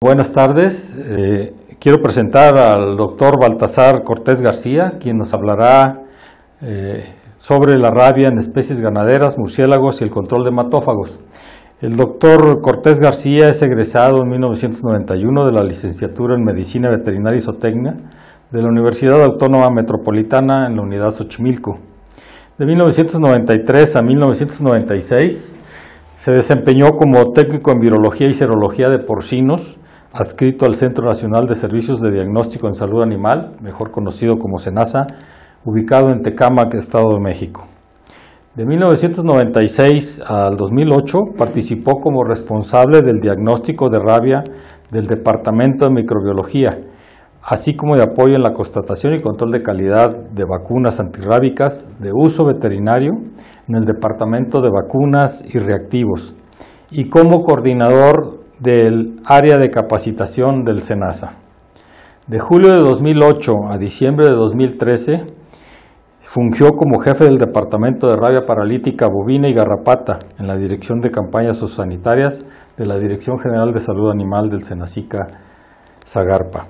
Buenas tardes. Quiero presentar al doctor Baltasar Cortés García, quien nos hablará sobre la rabia en especies ganaderas, murciélagos y el control de hematófagos. El doctor Cortés García es egresado en 1991 de la licenciatura en Medicina Veterinaria y Zootecnia de la Universidad Autónoma Metropolitana en la Unidad Xochimilco. De 1993 a 1996 se desempeñó como técnico en virología y serología de porcinos, adscrito al Centro Nacional de Servicios de Diagnóstico en Salud Animal, mejor conocido como SENASA, ubicado en Tecámac, Estado de México. De 1996 al 2008 participó como responsable del diagnóstico de rabia del Departamento de Microbiología, así como de apoyo en la constatación y control de calidad de vacunas antirrábicas de uso veterinario en el Departamento de Vacunas y Reactivos, y como coordinador del área de capacitación del SENASA. De julio de 2008 a diciembre de 2013, fungió como jefe del Departamento de Rabia Paralítica Bovina y Garrapata en la Dirección de Campañas Sociosanitarias de la Dirección General de Salud Animal del Senacica Zagarpa.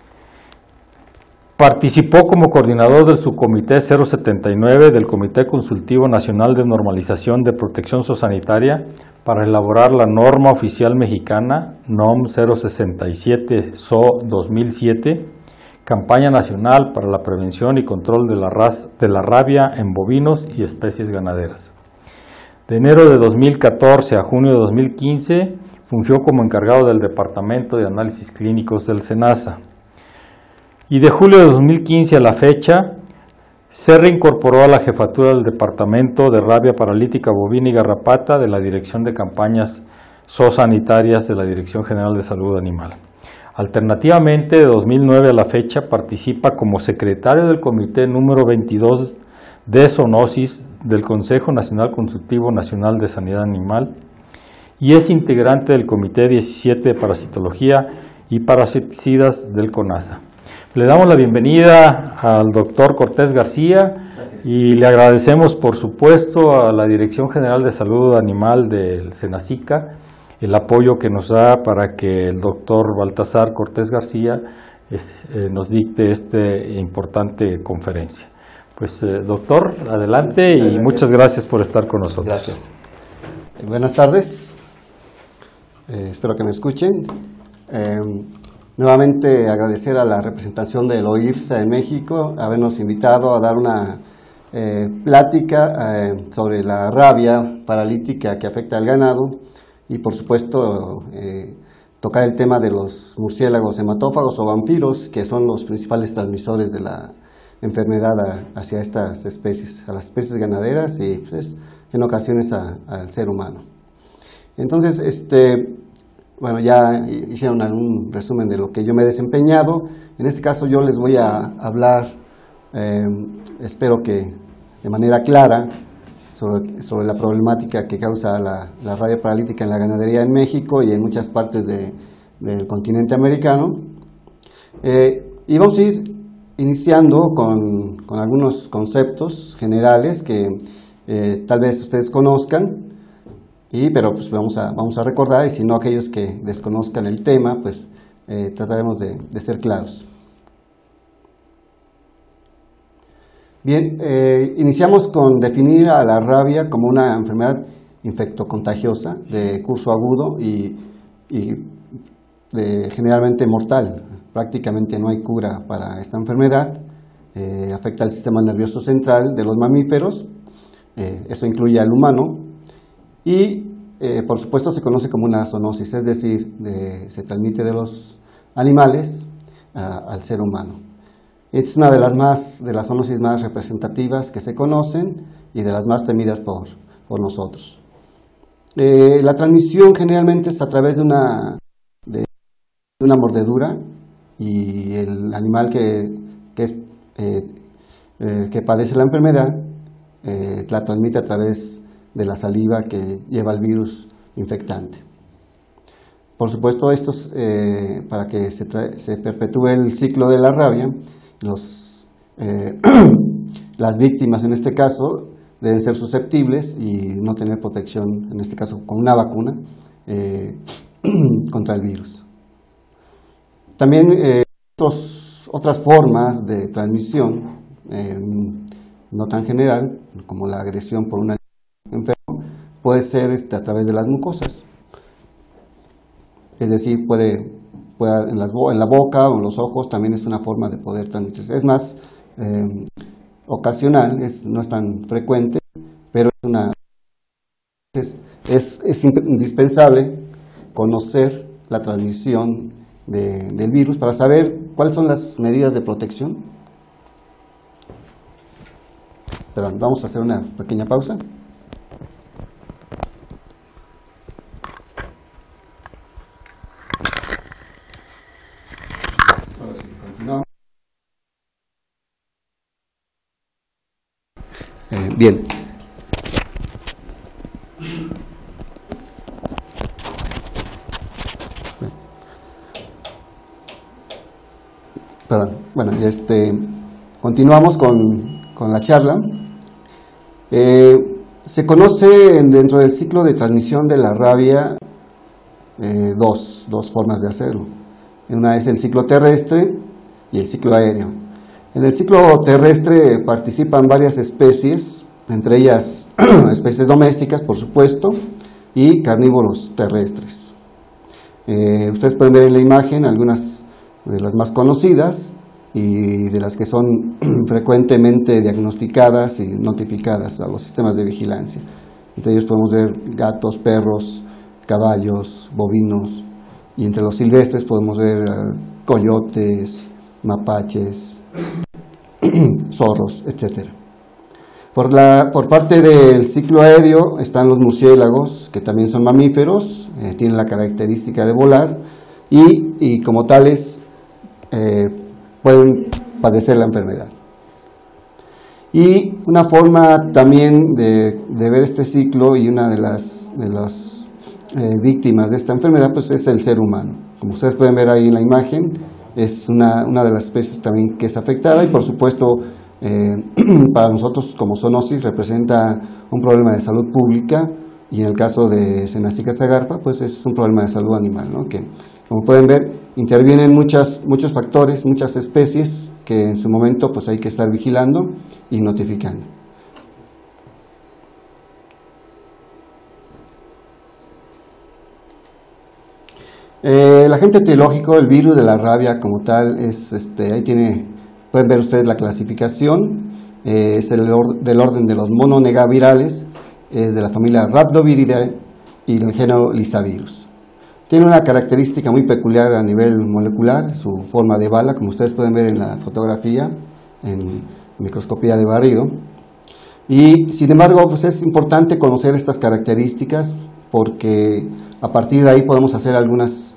Participó como coordinador del subcomité 079 del Comité Consultivo Nacional de Normalización de Protección Zoosanitaria para elaborar la norma oficial mexicana NOM 067 SO 2007, Campaña Nacional para la Prevención y Control de la Rabia en Bovinos y Especies Ganaderas. De enero de 2014 a junio de 2015 fungió como encargado del Departamento de Análisis Clínicos del SENASA. Y de julio de 2015 a la fecha, se reincorporó a la jefatura del Departamento de Rabia Paralítica Bovina y Garrapata de la Dirección de Campañas Zoosanitarias de la Dirección General de Salud Animal. Alternativamente, de 2009 a la fecha, participa como secretario del Comité número 22 de Zoonosis del Consejo Nacional Consultivo Nacional de Sanidad Animal y es integrante del Comité 17 de Parasitología y Parasiticidas del CONASA. Le damos la bienvenida al doctor Cortés García. Gracias. Y le agradecemos, por supuesto, a la Dirección General de Salud Animal del Senacica el apoyo que nos da para que el doctor Baltasar Cortés García nos dicte esta importante conferencia. Pues, doctor, adelante y muchas gracias por estar con nosotros. Gracias. Buenas tardes. Espero que me escuchen. Nuevamente agradecer a la representación del OIRSA en México habernos invitado a dar una plática sobre la rabia paralítica que afecta al ganado y por supuesto tocar el tema de los murciélagos hematófagos o vampiros, que son los principales transmisores de la enfermedad hacia estas especies, a las especies ganaderas y pues, en ocasiones al ser humano. Entonces, bueno, ya hicieron algún resumen de lo que yo me he desempeñado. En este caso yo les voy a hablar, espero que de manera clara, sobre la problemática que causa la rabia paralítica en la ganadería en México y en muchas partes del continente americano. Y vamos a ir iniciando con algunos conceptos generales que tal vez ustedes conozcan. Pero pues vamos a recordar, y si no aquellos que desconozcan el tema, pues trataremos de ser claros. Bien, iniciamos con definir a la rabia como una enfermedad infectocontagiosa de curso agudo y generalmente mortal. Prácticamente no hay cura para esta enfermedad. Afecta al sistema nervioso central de los mamíferos, eso incluye al humano. Y, por supuesto, se conoce como una zoonosis, es decir, se transmite de los animales al ser humano. Es una de las zoonosis más representativas que se conocen y de las más temidas por nosotros. La transmisión generalmente es a través de una mordedura y el animal que padece la enfermedad la transmite a través de la saliva que lleva el virus infectante. Por supuesto, para que se perpetúe el ciclo de la rabia, las víctimas en este caso deben ser susceptibles y no tener protección, en este caso con una vacuna, contra el virus. También otras formas de transmisión, no tan general, como la agresión por un animal enfermo, puede ser a través de las mucosas. Es decir, puede en la boca o en los ojos, también es una forma de poder transmitirse. Es más ocasional, no es tan frecuente, pero es indispensable conocer la transmisión del virus para saber cuáles son las medidas de protección. Pero vamos a hacer una pequeña pausa. Ahora sí, continuamos. Bien. Perdón. Bueno, continuamos con la charla. Se conoce dentro del ciclo de transmisión de la rabia dos formas de hacerlo. Una es el ciclo terrestre y el ciclo aéreo. En el ciclo terrestre participan varias especies, entre ellas especies domésticas, por supuesto, y carnívoros terrestres. Ustedes pueden ver en la imagen algunas de las más conocidas y de las que son frecuentemente diagnosticadas y notificadas a los sistemas de vigilancia. Entre ellos podemos ver gatos, perros, caballos, bovinos, y entre los silvestres podemos ver coyotes, mapaches, zorros, etc. Por parte del ciclo aéreo están los murciélagos, que también son mamíferos, tienen la característica de volar y como tales pueden padecer la enfermedad. Y una forma también de ver este ciclo y una de las víctimas de esta enfermedad pues es el ser humano. Como ustedes pueden ver ahí en la imagen, es una de las especies también que es afectada y por supuesto para nosotros como zoonosis representa un problema de salud pública y en el caso de Senasica agarpa pues es un problema de salud animal, ¿no? Que como pueden ver intervienen muchos factores, muchas especies que en su momento pues hay que estar vigilando y notificando. El agente etiológico, el virus de la rabia como tal, ahí pueden ver ustedes la clasificación, es del orden de los mononegavirales, es de la familia Rhabdoviridae y del género Lyssavirus. Tiene una característica muy peculiar a nivel molecular, su forma de bala, como ustedes pueden ver en la fotografía, en microscopía de barrido. Y sin embargo, pues es importante conocer estas características porque a partir de ahí podemos hacer algunos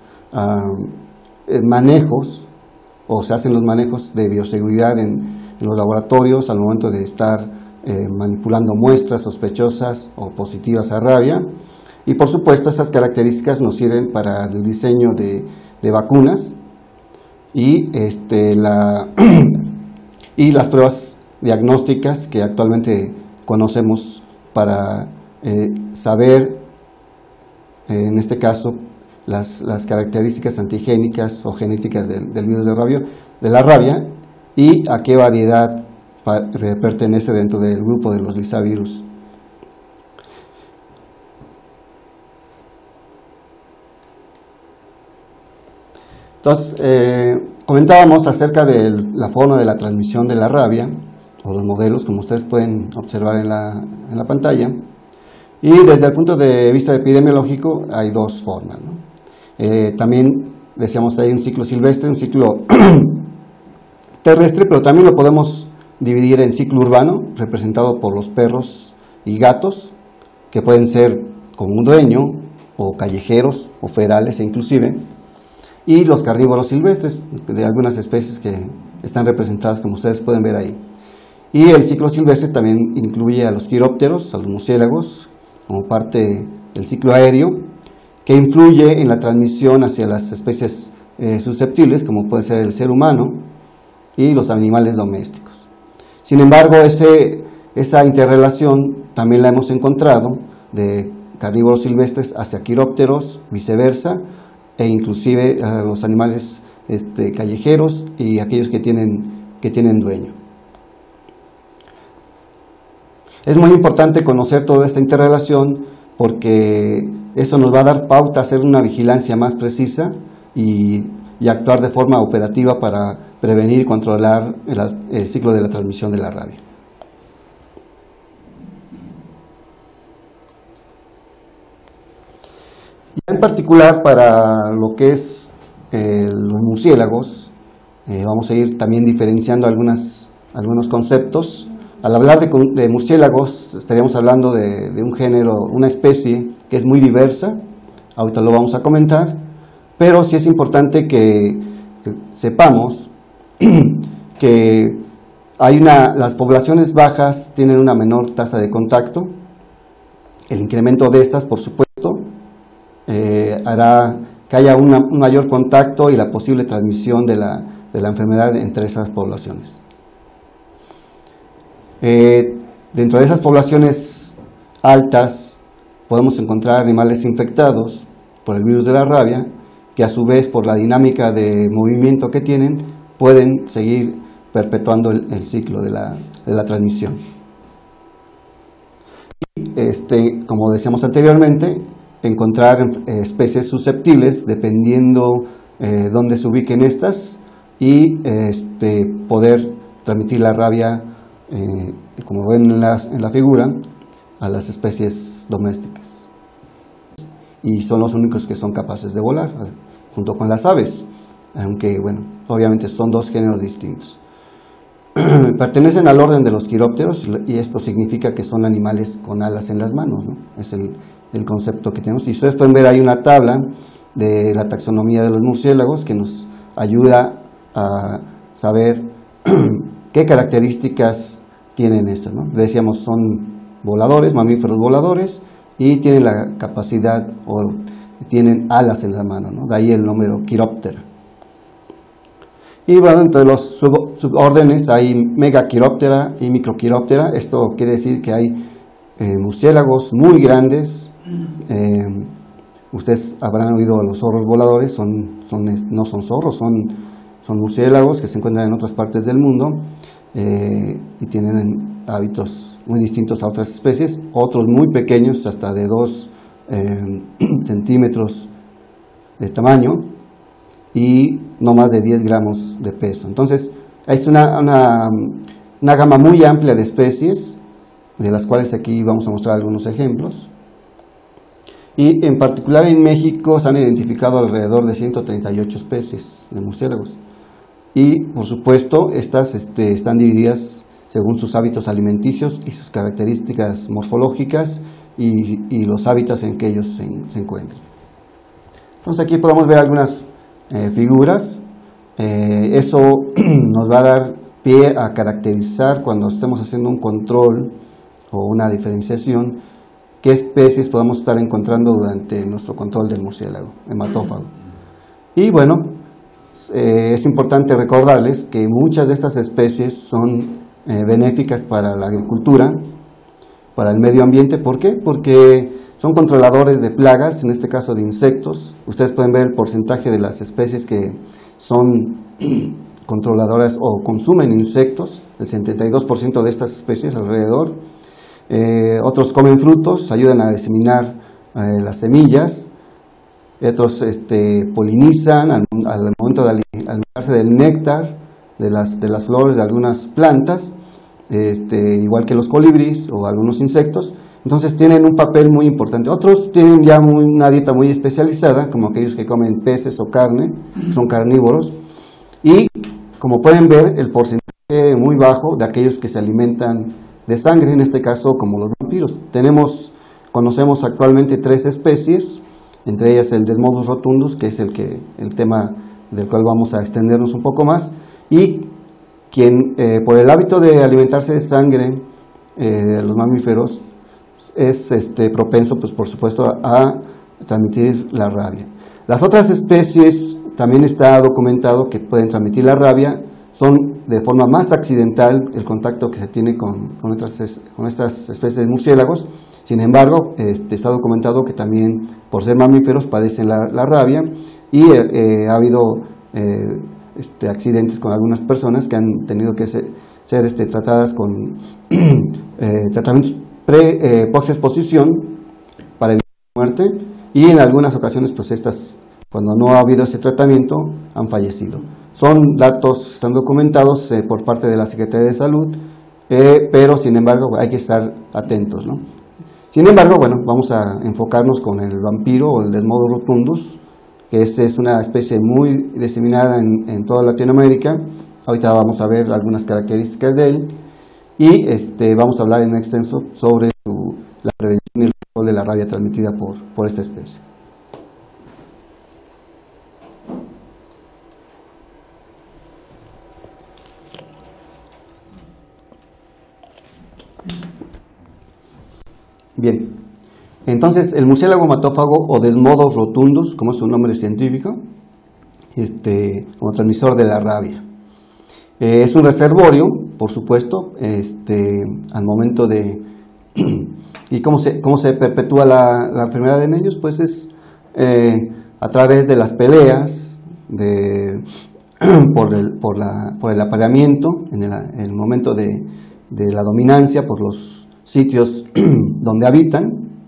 manejos, o se hacen los manejos de bioseguridad en los laboratorios al momento de estar manipulando muestras sospechosas o positivas a rabia. Y por supuesto estas características nos sirven para el diseño de vacunas y las pruebas diagnósticas que actualmente conocemos para saber, en este caso, las características antigénicas o genéticas del virus de la rabia y a qué variedad pertenece dentro del grupo de los Lyssavirus. Entonces, comentábamos acerca de la forma de la transmisión de la rabia, o los modelos, como ustedes pueden observar en la pantalla, y desde el punto de vista epidemiológico hay dos formas, ¿no? También decíamos hay un ciclo silvestre, un ciclo terrestre, pero también lo podemos dividir en ciclo urbano, representado por los perros y gatos, que pueden ser con un dueño, o callejeros, o ferales inclusive, y los carnívoros silvestres, de algunas especies que están representadas como ustedes pueden ver ahí. Y el ciclo silvestre también incluye a los quirópteros, a los murciélagos, como parte del ciclo aéreo, que influye en la transmisión hacia las especies susceptibles, como puede ser el ser humano y los animales domésticos. Sin embargo, esa interrelación también la hemos encontrado de carnívoros silvestres hacia quirópteros, viceversa, e inclusive a los animales callejeros y aquellos que tienen dueño. Es muy importante conocer toda esta interrelación porque eso nos va a dar pauta a hacer una vigilancia más precisa y actuar de forma operativa para prevenir y controlar el ciclo de la transmisión de la rabia. En particular para lo que es los murciélagos, vamos a ir también diferenciando algunos conceptos. Al hablar de murciélagos estaríamos hablando de un género, una especie que es muy diversa, ahorita lo vamos a comentar, pero sí es importante que sepamos que las poblaciones bajas tienen una menor tasa de contacto. El incremento de estas, por supuesto, hará que haya un mayor contacto y la posible transmisión de la enfermedad entre esas poblaciones. Dentro de esas poblaciones altas podemos encontrar animales infectados por el virus de la rabia, que a su vez por la dinámica de movimiento que tienen pueden seguir perpetuando el ciclo de la transmisión. Como decíamos anteriormente, encontrar especies susceptibles dependiendo dónde se ubiquen estas y poder transmitir la rabia, como ven en la figura, a las especies domésticas. Y son los únicos que son capaces de volar, junto con las aves, aunque, bueno, obviamente son dos géneros distintos. Pertenecen al orden de los quirópteros y esto significa que son animales con alas en las manos, ¿no? Es el concepto que tenemos. Y ustedes pueden ver ahí una tabla de la taxonomía de los murciélagos que nos ayuda a saber qué características tienen estos, ¿no? Decíamos, son voladores, mamíferos voladores, y tienen la capacidad o tienen alas en la mano, ¿no? De ahí el nombre quiróptera. Y bueno, entre los subórdenes hay megaquiróptera y microquiróptera. Esto quiere decir que hay murciélagos muy grandes. Ustedes habrán oído los zorros voladores, no son zorros, son murciélagos que se encuentran en otras partes del mundo y tienen hábitos muy distintos a otras especies, otros muy pequeños, hasta de 2 centímetros de tamaño y no más de 10 gramos de peso. Entonces, es una gama muy amplia de especies, de las cuales aquí vamos a mostrar algunos ejemplos. Y en particular en México se han identificado alrededor de 138 especies de murciélagos. Y por supuesto, estas están divididas según sus hábitos alimenticios y sus características morfológicas y los hábitats en que ellos se encuentran. Entonces aquí podemos ver algunas figuras. Eso nos va a dar pie a caracterizar, cuando estemos haciendo un control o una diferenciación, qué especies podemos estar encontrando durante nuestro control del murciélago hematófago. Y bueno, es importante recordarles que muchas de estas especies son benéficas para la agricultura, para el medio ambiente. ¿Por qué? Porque son controladores de plagas, en este caso de insectos. Ustedes pueden ver el porcentaje de las especies que son controladoras o consumen insectos, el 72% de estas especies alrededor. Otros comen frutos, ayudan a diseminar las semillas. Otros polinizan al momento de alimentarse del néctar de las flores de algunas plantas, igual que los colibríes o algunos insectos. Entonces tienen un papel muy importante. Otros tienen ya una dieta muy especializada, como aquellos que comen peces o carne, son carnívoros. Y como pueden ver, el porcentaje muy bajo de aquellos que se alimentan de sangre, en este caso como los vampiros. Conocemos actualmente 3 especies, entre ellas el Desmodus rotundus, que es el tema del cual vamos a extendernos un poco más, y quien por el hábito de alimentarse de sangre de los mamíferos es propenso, pues por supuesto, a transmitir la rabia. Las otras especies también está documentado que pueden transmitir la rabia, son de forma más accidental el contacto que se tiene con estas especies de murciélagos. Sin embargo, está documentado que también por ser mamíferos padecen la rabia y ha habido accidentes con algunas personas que han tenido que ser tratadas con tratamientos post-exposición para evitar la muerte, y en algunas ocasiones pues cuando no ha habido ese tratamiento han fallecido. Son datos, están documentados por parte de la Secretaría de Salud, pero sin embargo hay que estar atentos, ¿no? Sin embargo, bueno, vamos a enfocarnos con el vampiro o el Desmodo rotundus, que es una especie muy diseminada en toda Latinoamérica. Ahorita vamos a ver algunas características de él y vamos a hablar en extenso sobre la prevención y el control de la rabia transmitida por esta especie. Bien, entonces el murciélago hematófago o Desmodo rotundus, como es su nombre científico, como transmisor de la rabia. Es un reservorio, por supuesto, al momento de... ¿Y cómo se perpetúa la enfermedad en ellos? Pues es a través de las peleas, por el apareamiento, en el momento de la dominancia, por los sitios donde habitan,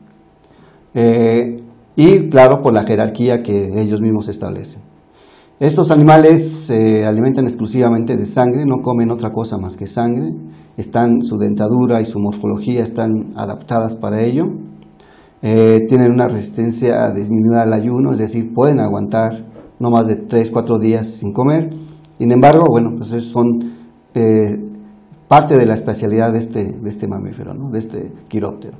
y claro, por la jerarquía que ellos mismos establecen. Estos animales se alimentan exclusivamente de sangre, no comen otra cosa más que sangre. Su dentadura y su morfología están adaptadas para ello. Tienen una resistencia disminuida al ayuno, es decir, pueden aguantar no más de 3-4 días sin comer. Sin embargo, bueno, pues son parte de la especialidad de este mamífero, ¿no? De este quiróptero.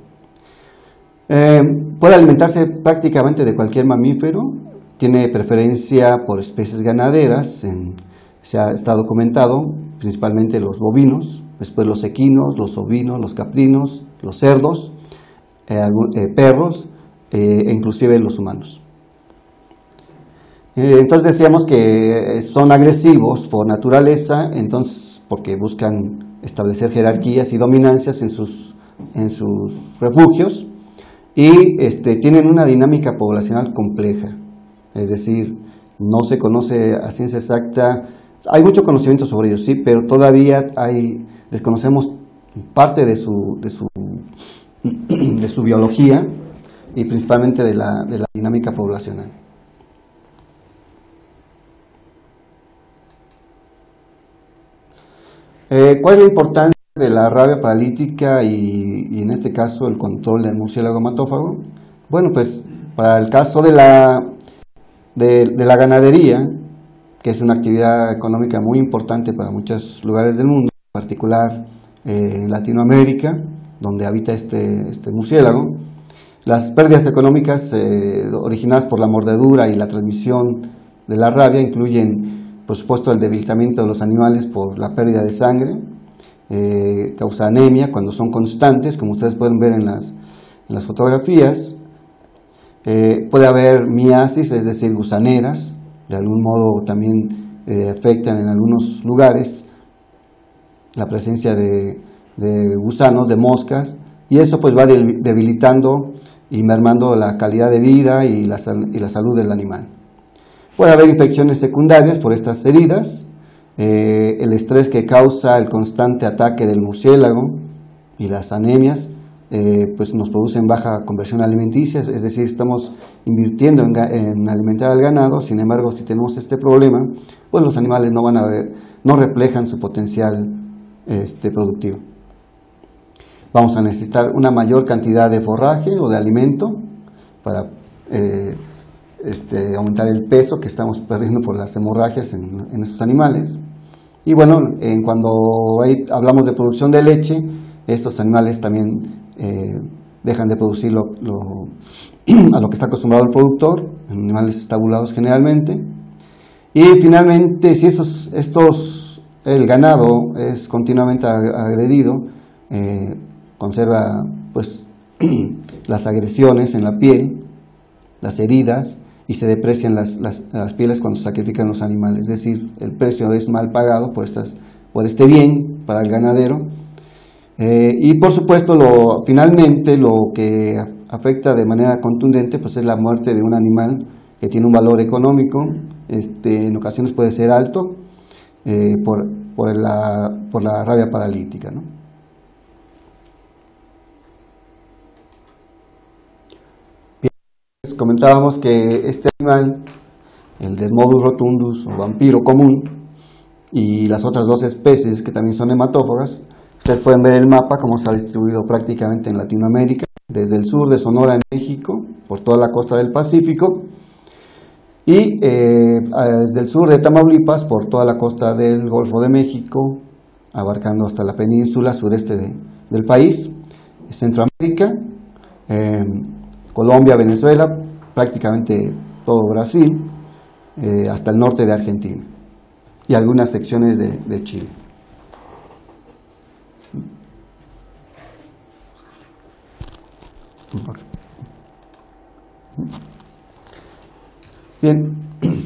Puede alimentarse prácticamente de cualquier mamífero. Tiene preferencia por especies ganaderas, está documentado, principalmente los bovinos, después los equinos, los ovinos, los caprinos, los cerdos, perros e inclusive los humanos. Entonces decíamos que son agresivos por naturaleza, entonces porque buscan establecer jerarquías y dominancias en sus refugios, y tienen una dinámica poblacional compleja. Es decir, no se conoce a ciencia exacta, hay mucho conocimiento sobre ellos, sí, pero todavía desconocemos parte de su biología y principalmente de la dinámica poblacional. ¿Cuál es la importancia de la rabia paralítica y en este caso el control del murciélago hematófago? Bueno, pues para el caso de la ganadería, que es una actividad económica muy importante para muchos lugares del mundo, en particular en Latinoamérica, donde habita este murciélago, las pérdidas económicas originadas por la mordedura y la transmisión de la rabia incluyen, por supuesto, el debilitamiento de los animales por la pérdida de sangre, causa anemia cuando son constantes, como ustedes pueden ver en las fotografías. Puede haber miasis, es decir, gusaneras, de algún modo también afectan en algunos lugares la presencia de gusanos, de moscas, y eso pues va debilitando y mermando la calidad de vida y la salud del animal. Puede haber infecciones secundarias por estas heridas, el estrés que causa el constante ataque del murciélago y las anemias pues nos producen baja conversión alimenticia, es decir, estamos invirtiendo en alimentar al ganado. Sin embargo, si tenemos este problema, pues los animales no reflejan su potencial productivo. Vamos a necesitar una mayor cantidad de forraje o de alimento para aumentar el peso que estamos perdiendo por las hemorragias en estos animales. Y bueno, cuando hablamos de producción de leche, estos animales también dejan de producir a lo que está acostumbrado el productor, animales estabulados generalmente. Y finalmente, si el ganado es continuamente agredido, conserva pues las agresiones en la piel, las heridas, y se deprecian las pieles cuando se sacrifican los animales. Es decir, el precio es mal pagado por este bien para el ganadero. Y por supuesto, finalmente lo que afecta de manera contundente pues es la muerte de un animal que tiene un valor económico, en ocasiones puede ser alto por la rabia paralítica, ¿no? Bien, comentábamos que este animal, el Desmodus rotundus o vampiro común, y las otras dos especies que también son hematófagas, ustedes pueden ver el mapa como está distribuido prácticamente en Latinoamérica, desde el sur de Sonora en México, por toda la costa del Pacífico, y desde el sur de Tamaulipas, por toda la costa del Golfo de México, abarcando hasta la península sureste del país, Centroamérica, Colombia, Venezuela, prácticamente todo Brasil, hasta el norte de Argentina, y algunas secciones de Chile. Okay. Bien.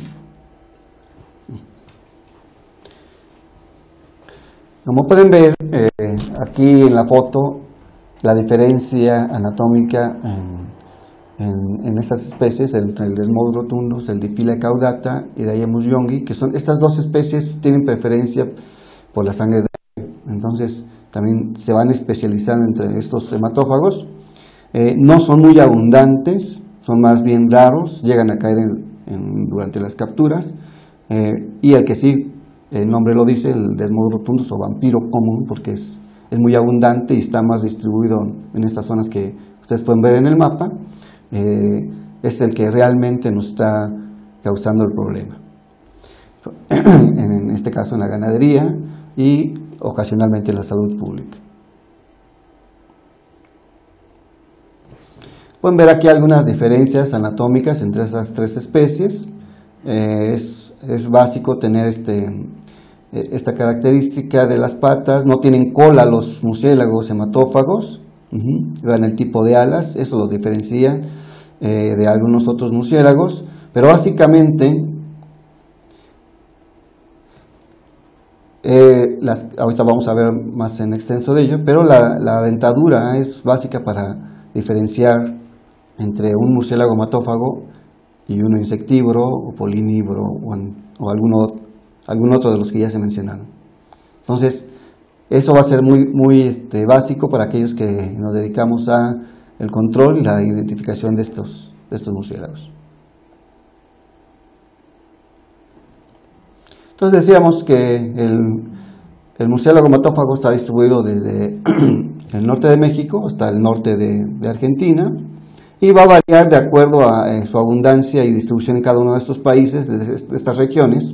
Como pueden ver aquí en la foto, la diferencia anatómica en estas especies, entre el Desmodus rotundus, el Diphylla caudata y Daemus youngi, que son estas dos especies, tienen preferencia por la sangre de ave. Entonces también se van especializando entre estos hematófagos. No son muy abundantes, son más bien raros, llegan a caer durante las capturas, y el que sí, el nombre lo dice, el Desmodus rotundus o vampiro común, porque es muy abundante y está más distribuido en estas zonas que ustedes pueden ver en el mapa, es el que realmente nos está causando el problema, en este caso en la ganadería y ocasionalmente en la salud pública. Pueden ver aquí algunas diferencias anatómicas entre esas tres especies. Es básico tener esta característica de las patas. No tienen cola los murciélagos hematófagos, vean el tipo de alas, eso los diferencia de algunos otros murciélagos, pero básicamente ahorita vamos a ver más en extenso de ello, pero la dentadura es básica para diferenciar entre un murciélago hematófago y uno insectívoro o polinívoro o algún otro de los que ya se mencionaron. Entonces, eso va a ser muy básico para aquellos que nos dedicamos a el control y la identificación de estos murciélagos. Entonces decíamos que el murciélago hematófago está distribuido desde el norte de México hasta el norte de Argentina, y va a variar de acuerdo a su abundancia y distribución en cada uno de estos países, de estas regiones,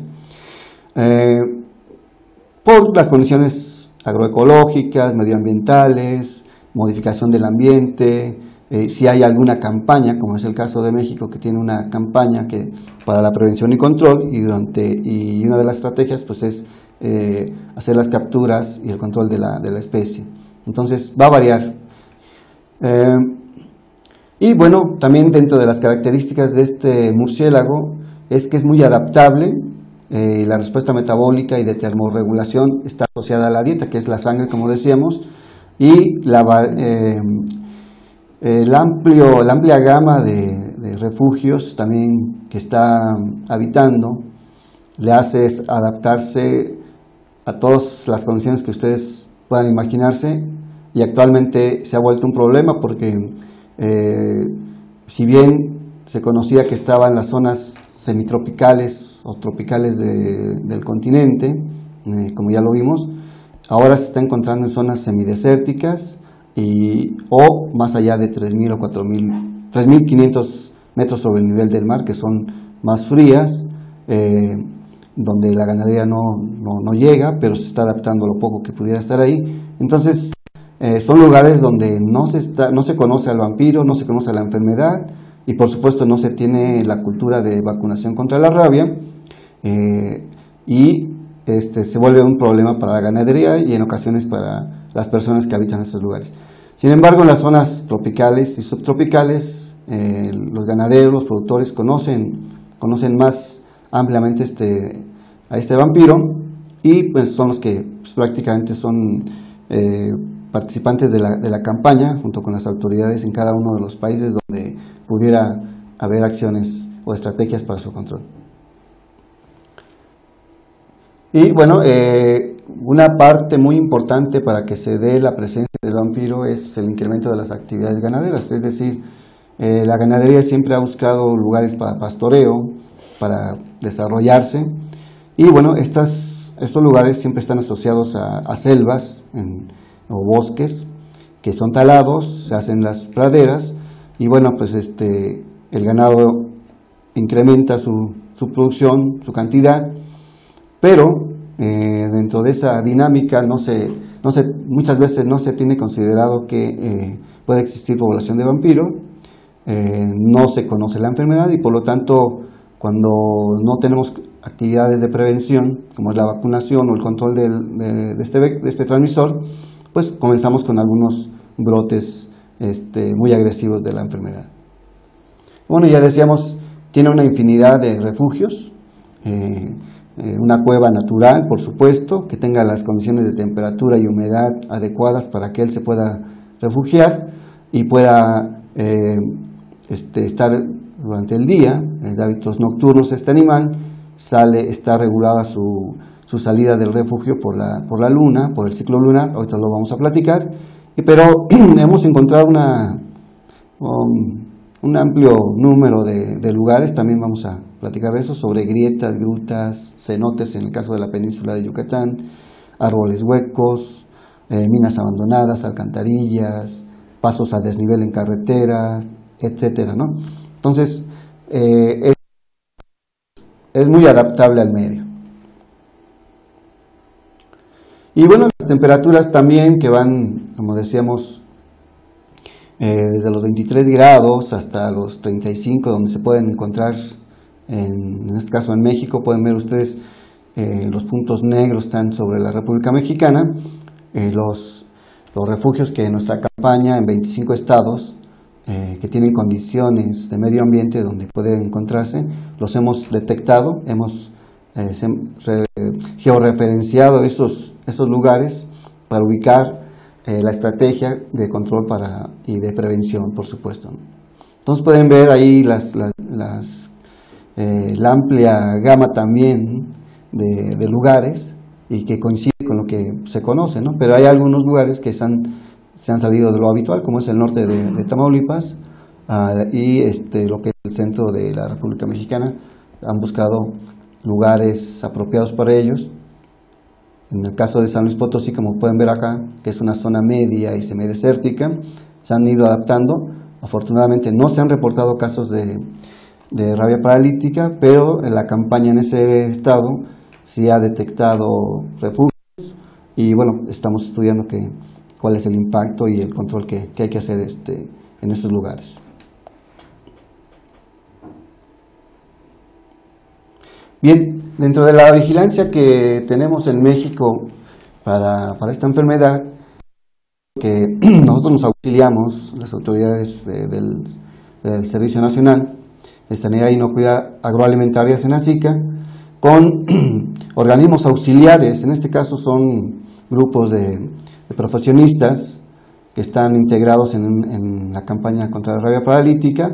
por las condiciones agroecológicas, medioambientales, modificación del ambiente, si hay alguna campaña, como es el caso de México, que tiene una campaña para la prevención y control, y una de las estrategias pues es hacer las capturas y el control de la especie. Entonces va a variar. Y bueno, también dentro de las características de este murciélago es que es muy adaptable. La respuesta metabólica y de termorregulación está asociada a la dieta, que es la sangre, como decíamos, y la amplia gama de refugios también que está habitando le hace adaptarse a todas las condiciones que ustedes puedan imaginarse, y actualmente se ha vuelto un problema porque si bien se conocía que estaba en las zonas semitropicales o tropicales del continente, como ya lo vimos, ahora se está encontrando en zonas semidesérticas o más allá de 3.000 o 3.500 metros sobre el nivel del mar, que son más frías, donde la ganadería no llega, pero se está adaptando a lo poco que pudiera estar ahí. Entonces son lugares donde no se conoce al vampiro, no se conoce la enfermedad, y por supuesto no se tiene la cultura de vacunación contra la rabia, y se vuelve un problema para la ganadería y en ocasiones para las personas que habitan estos lugares. Sin embargo, en las zonas tropicales y subtropicales, los ganaderos, los productores conocen más ampliamente a este vampiro, y pues son los que pues, prácticamente son participantes de la campaña, junto con las autoridades en cada uno de los países donde pudiera haber acciones o estrategias para su control. Y bueno, una parte muy importante para que se dé la presencia del vampiro es el incremento de las actividades ganaderas, es decir, la ganadería siempre ha buscado lugares para pastoreo, para desarrollarse, y bueno, estos lugares siempre están asociados a selvas o bosques que son talados, se hacen las praderas, y bueno, pues el ganado incrementa su producción, su cantidad, pero dentro de esa dinámica muchas veces no se tiene considerado que puede existir población de vampiro, no se conoce la enfermedad y por lo tanto cuando no tenemos actividades de prevención como es la vacunación o el control de este transmisor, pues comenzamos con algunos brotes muy agresivos de la enfermedad. Bueno, ya decíamos, tiene una infinidad de refugios, una cueva natural, por supuesto, que tenga las condiciones de temperatura y humedad adecuadas para que él se pueda refugiar y pueda estar durante el día, de hábitos nocturnos este animal, está regulada su salida del refugio por la luna, por el ciclo lunar, ahorita lo vamos a platicar, pero hemos encontrado un amplio número de lugares, también vamos a platicar de eso, sobre grietas, grutas, cenotes en el caso de la península de Yucatán, árboles huecos, minas abandonadas, alcantarillas, pasos a desnivel en carretera, etcétera, ¿no? Entonces, es muy adaptable al medio. Y bueno, las temperaturas también que van, como decíamos, desde los 23 grados hasta los 35, donde se pueden encontrar, en este caso en México, pueden ver ustedes los puntos negros están sobre la República Mexicana, los refugios que en nuestra campaña en 25 estados que tienen condiciones de medio ambiente donde puede encontrarse, los hemos detectado, hemos georreferenciado esos lugares para ubicar la estrategia de control y de prevención, por supuesto. Entonces pueden ver ahí la amplia gama también de lugares y que coincide con lo que se conoce, ¿no? Pero hay algunos lugares que se han salido de lo habitual, como es el norte de Tamaulipas y lo que es el centro de la República Mexicana. Han buscado lugares apropiados para ellos. En el caso de San Luis Potosí, como pueden ver acá, que es una zona media y semidesértica, se han ido adaptando. Afortunadamente no se han reportado casos de rabia paralítica, pero en la campaña en ese estado sí ha detectado refugios y bueno, estamos estudiando cuál es el impacto y el control que hay que hacer en esos lugares. Bien, dentro de la vigilancia que tenemos en México para esta enfermedad, que nosotros nos auxiliamos, las autoridades del Servicio Nacional de Sanidad e Inocuidad Agroalimentaria, SENASICA, con organismos auxiliares, en este caso son grupos de profesionistas que están integrados en la campaña contra la rabia paralítica,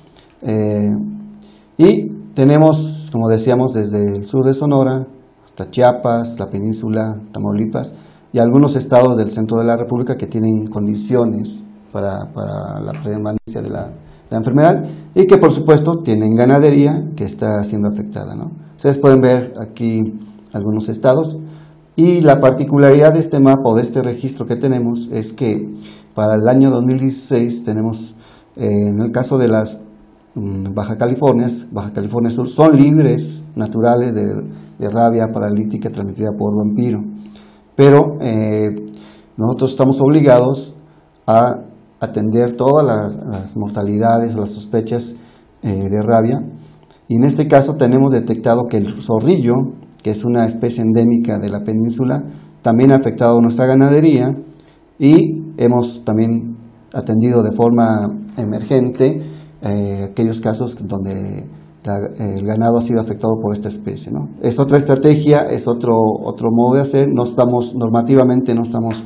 y tenemos, como decíamos, desde el sur de Sonora hasta Chiapas, la península, Tamaulipas y algunos estados del centro de la República que tienen condiciones para la permanencia de la enfermedad y que por supuesto tienen ganadería que está siendo afectada, ¿no? Ustedes pueden ver aquí algunos estados y la particularidad de este mapa o de este registro que tenemos es que para el año 2016 tenemos, en el caso de las Baja California Sur, son libres naturales de rabia paralítica transmitida por vampiro, pero nosotros estamos obligados a atender todas las mortalidades, las sospechas de rabia, y en este caso tenemos detectado que el zorrillo, que es una especie endémica de la península, también ha afectado nuestra ganadería y hemos también atendido de forma emergente aquellos casos donde el ganado ha sido afectado por esta especie, ¿no? Es otra estrategia, es otro modo de hacer, normativamente no estamos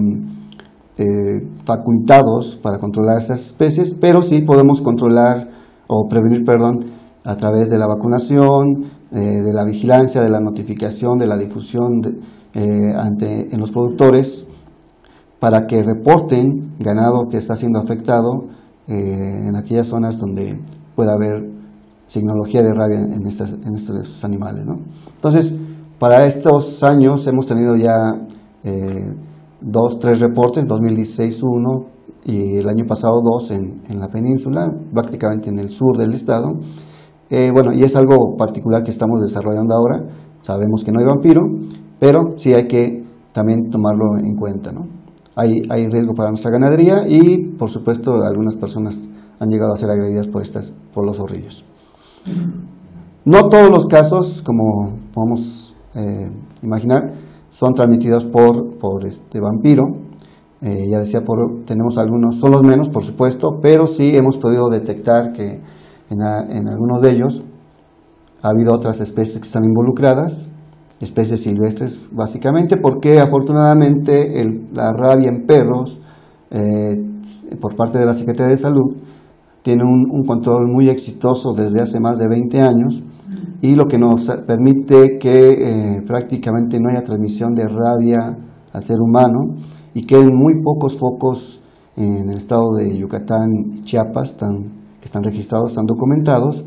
facultados para controlar esas especies, pero sí podemos controlar o prevenir, perdón, a través de la vacunación, de la vigilancia, de la notificación, de la difusión en los productores, para que reporten ganado que está siendo afectado en aquellas zonas donde pueda haber signología de rabia en estos animales, ¿no? Entonces, para estos años hemos tenido ya 2, 3 reportes, en 2016 uno y el año pasado 2 en la península, prácticamente en el sur del estado. Bueno, y es algo particular que estamos desarrollando ahora. Sabemos que no hay vampiro, pero sí hay que también tomarlo en cuenta, ¿no? Hay riesgo para nuestra ganadería y, por supuesto, algunas personas han llegado a ser agredidas por los zorrillos. No todos los casos, como podemos imaginar, son transmitidos por vampiro. Ya decía, tenemos algunos, son los menos, por supuesto, pero sí hemos podido detectar que en algunos de ellos ha habido otras especies que están involucradas, especies silvestres básicamente, porque afortunadamente la rabia en perros, por parte de la Secretaría de Salud, tiene un control muy exitoso desde hace más de 20 años, y lo que nos permite que prácticamente no haya transmisión de rabia al ser humano, y que en muy pocos focos en el estado de Yucatán y Chiapas que están registrados, están documentados,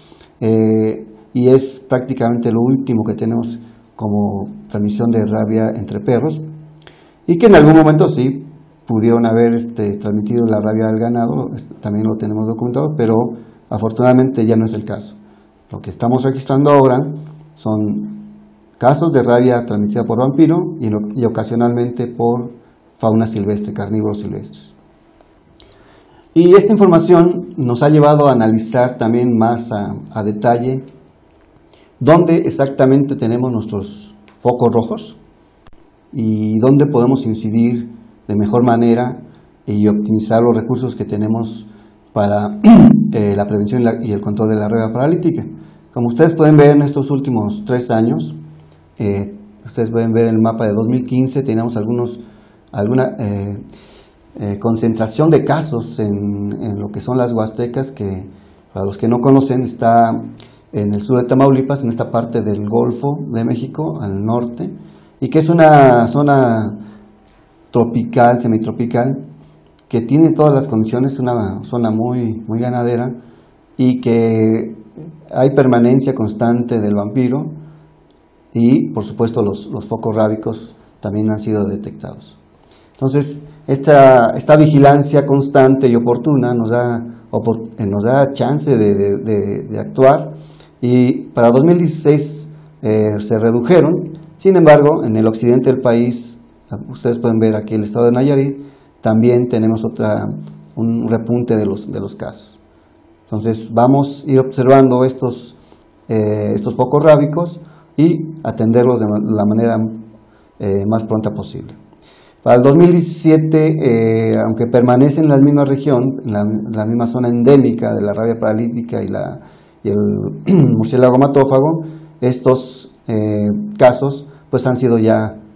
y es prácticamente lo último que tenemos como transmisión de rabia entre perros, y que en algún momento sí pudieron haber transmitido la rabia al ganado, también lo tenemos documentado, pero afortunadamente ya no es el caso. Lo que estamos registrando ahora son casos de rabia transmitida por vampiro y ocasionalmente por fauna silvestre, carnívoros silvestres. Y esta información nos ha llevado a analizar también más a detalle dónde exactamente tenemos nuestros focos rojos y dónde podemos incidir de mejor manera y optimizar los recursos que tenemos para la prevención y el control de la rabia paralítica. Como ustedes pueden ver en estos últimos 3 años, ustedes pueden ver en el mapa de 2015, teníamos alguna concentración de casos en lo que son las Huastecas, que para los que no conocen está en el sur de Tamaulipas, en esta parte del Golfo de México, al norte, y que es una zona tropical, semitropical, que tiene todas las condiciones, una zona muy ganadera, y que hay permanencia constante del vampiro, y por supuesto los focos rábicos también han sido detectados. Entonces, esta vigilancia constante y oportuna nos da chance de actuar, y para 2016 se redujeron. Sin embargo, en el occidente del país, ustedes pueden ver aquí el estado de Nayarit, también tenemos un repunte de los casos. Entonces vamos a ir observando estos focos rábicos y atenderlos de la manera más pronta posible. Para el 2017, aunque permanece en la misma región, en la misma zona endémica de la rabia paralítica y el murciélago hematófago, estos casos pues han ido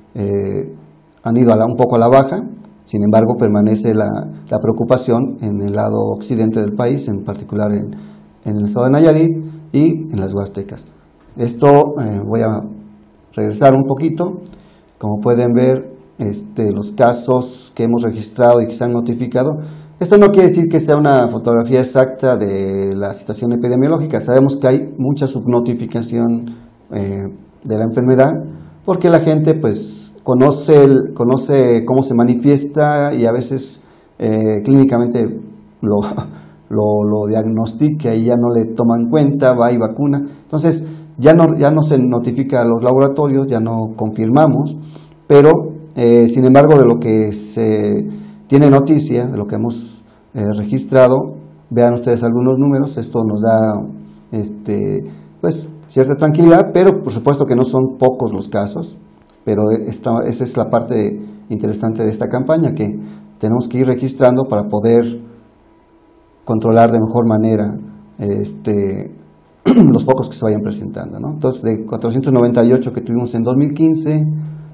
un poco a la baja. Sin embargo, permanece la preocupación en el lado occidente del país, en particular en el estado de Nayarit y en las Huastecas. Esto voy a regresar un poquito. Como pueden ver, los casos que hemos registrado y que se han notificado, esto no quiere decir que sea una fotografía exacta de la situación epidemiológica. Sabemos que hay mucha subnotificación de la enfermedad, porque la gente pues conoce cómo se manifiesta y a veces clínicamente lo diagnostica y ya no le toman cuenta, va y vacuna. Entonces ya no se notifica a los laboratorios, ya no confirmamos, pero sin embargo de lo que se tiene noticia, de lo que hemos registrado, vean ustedes algunos números, esto nos da pues cierta tranquilidad, pero por supuesto que no son pocos los casos. Pero esa es la parte interesante de esta campaña, que tenemos que ir registrando para poder controlar de mejor manera los focos que se vayan presentando, ¿no? Entonces, de 498 que tuvimos en 2015,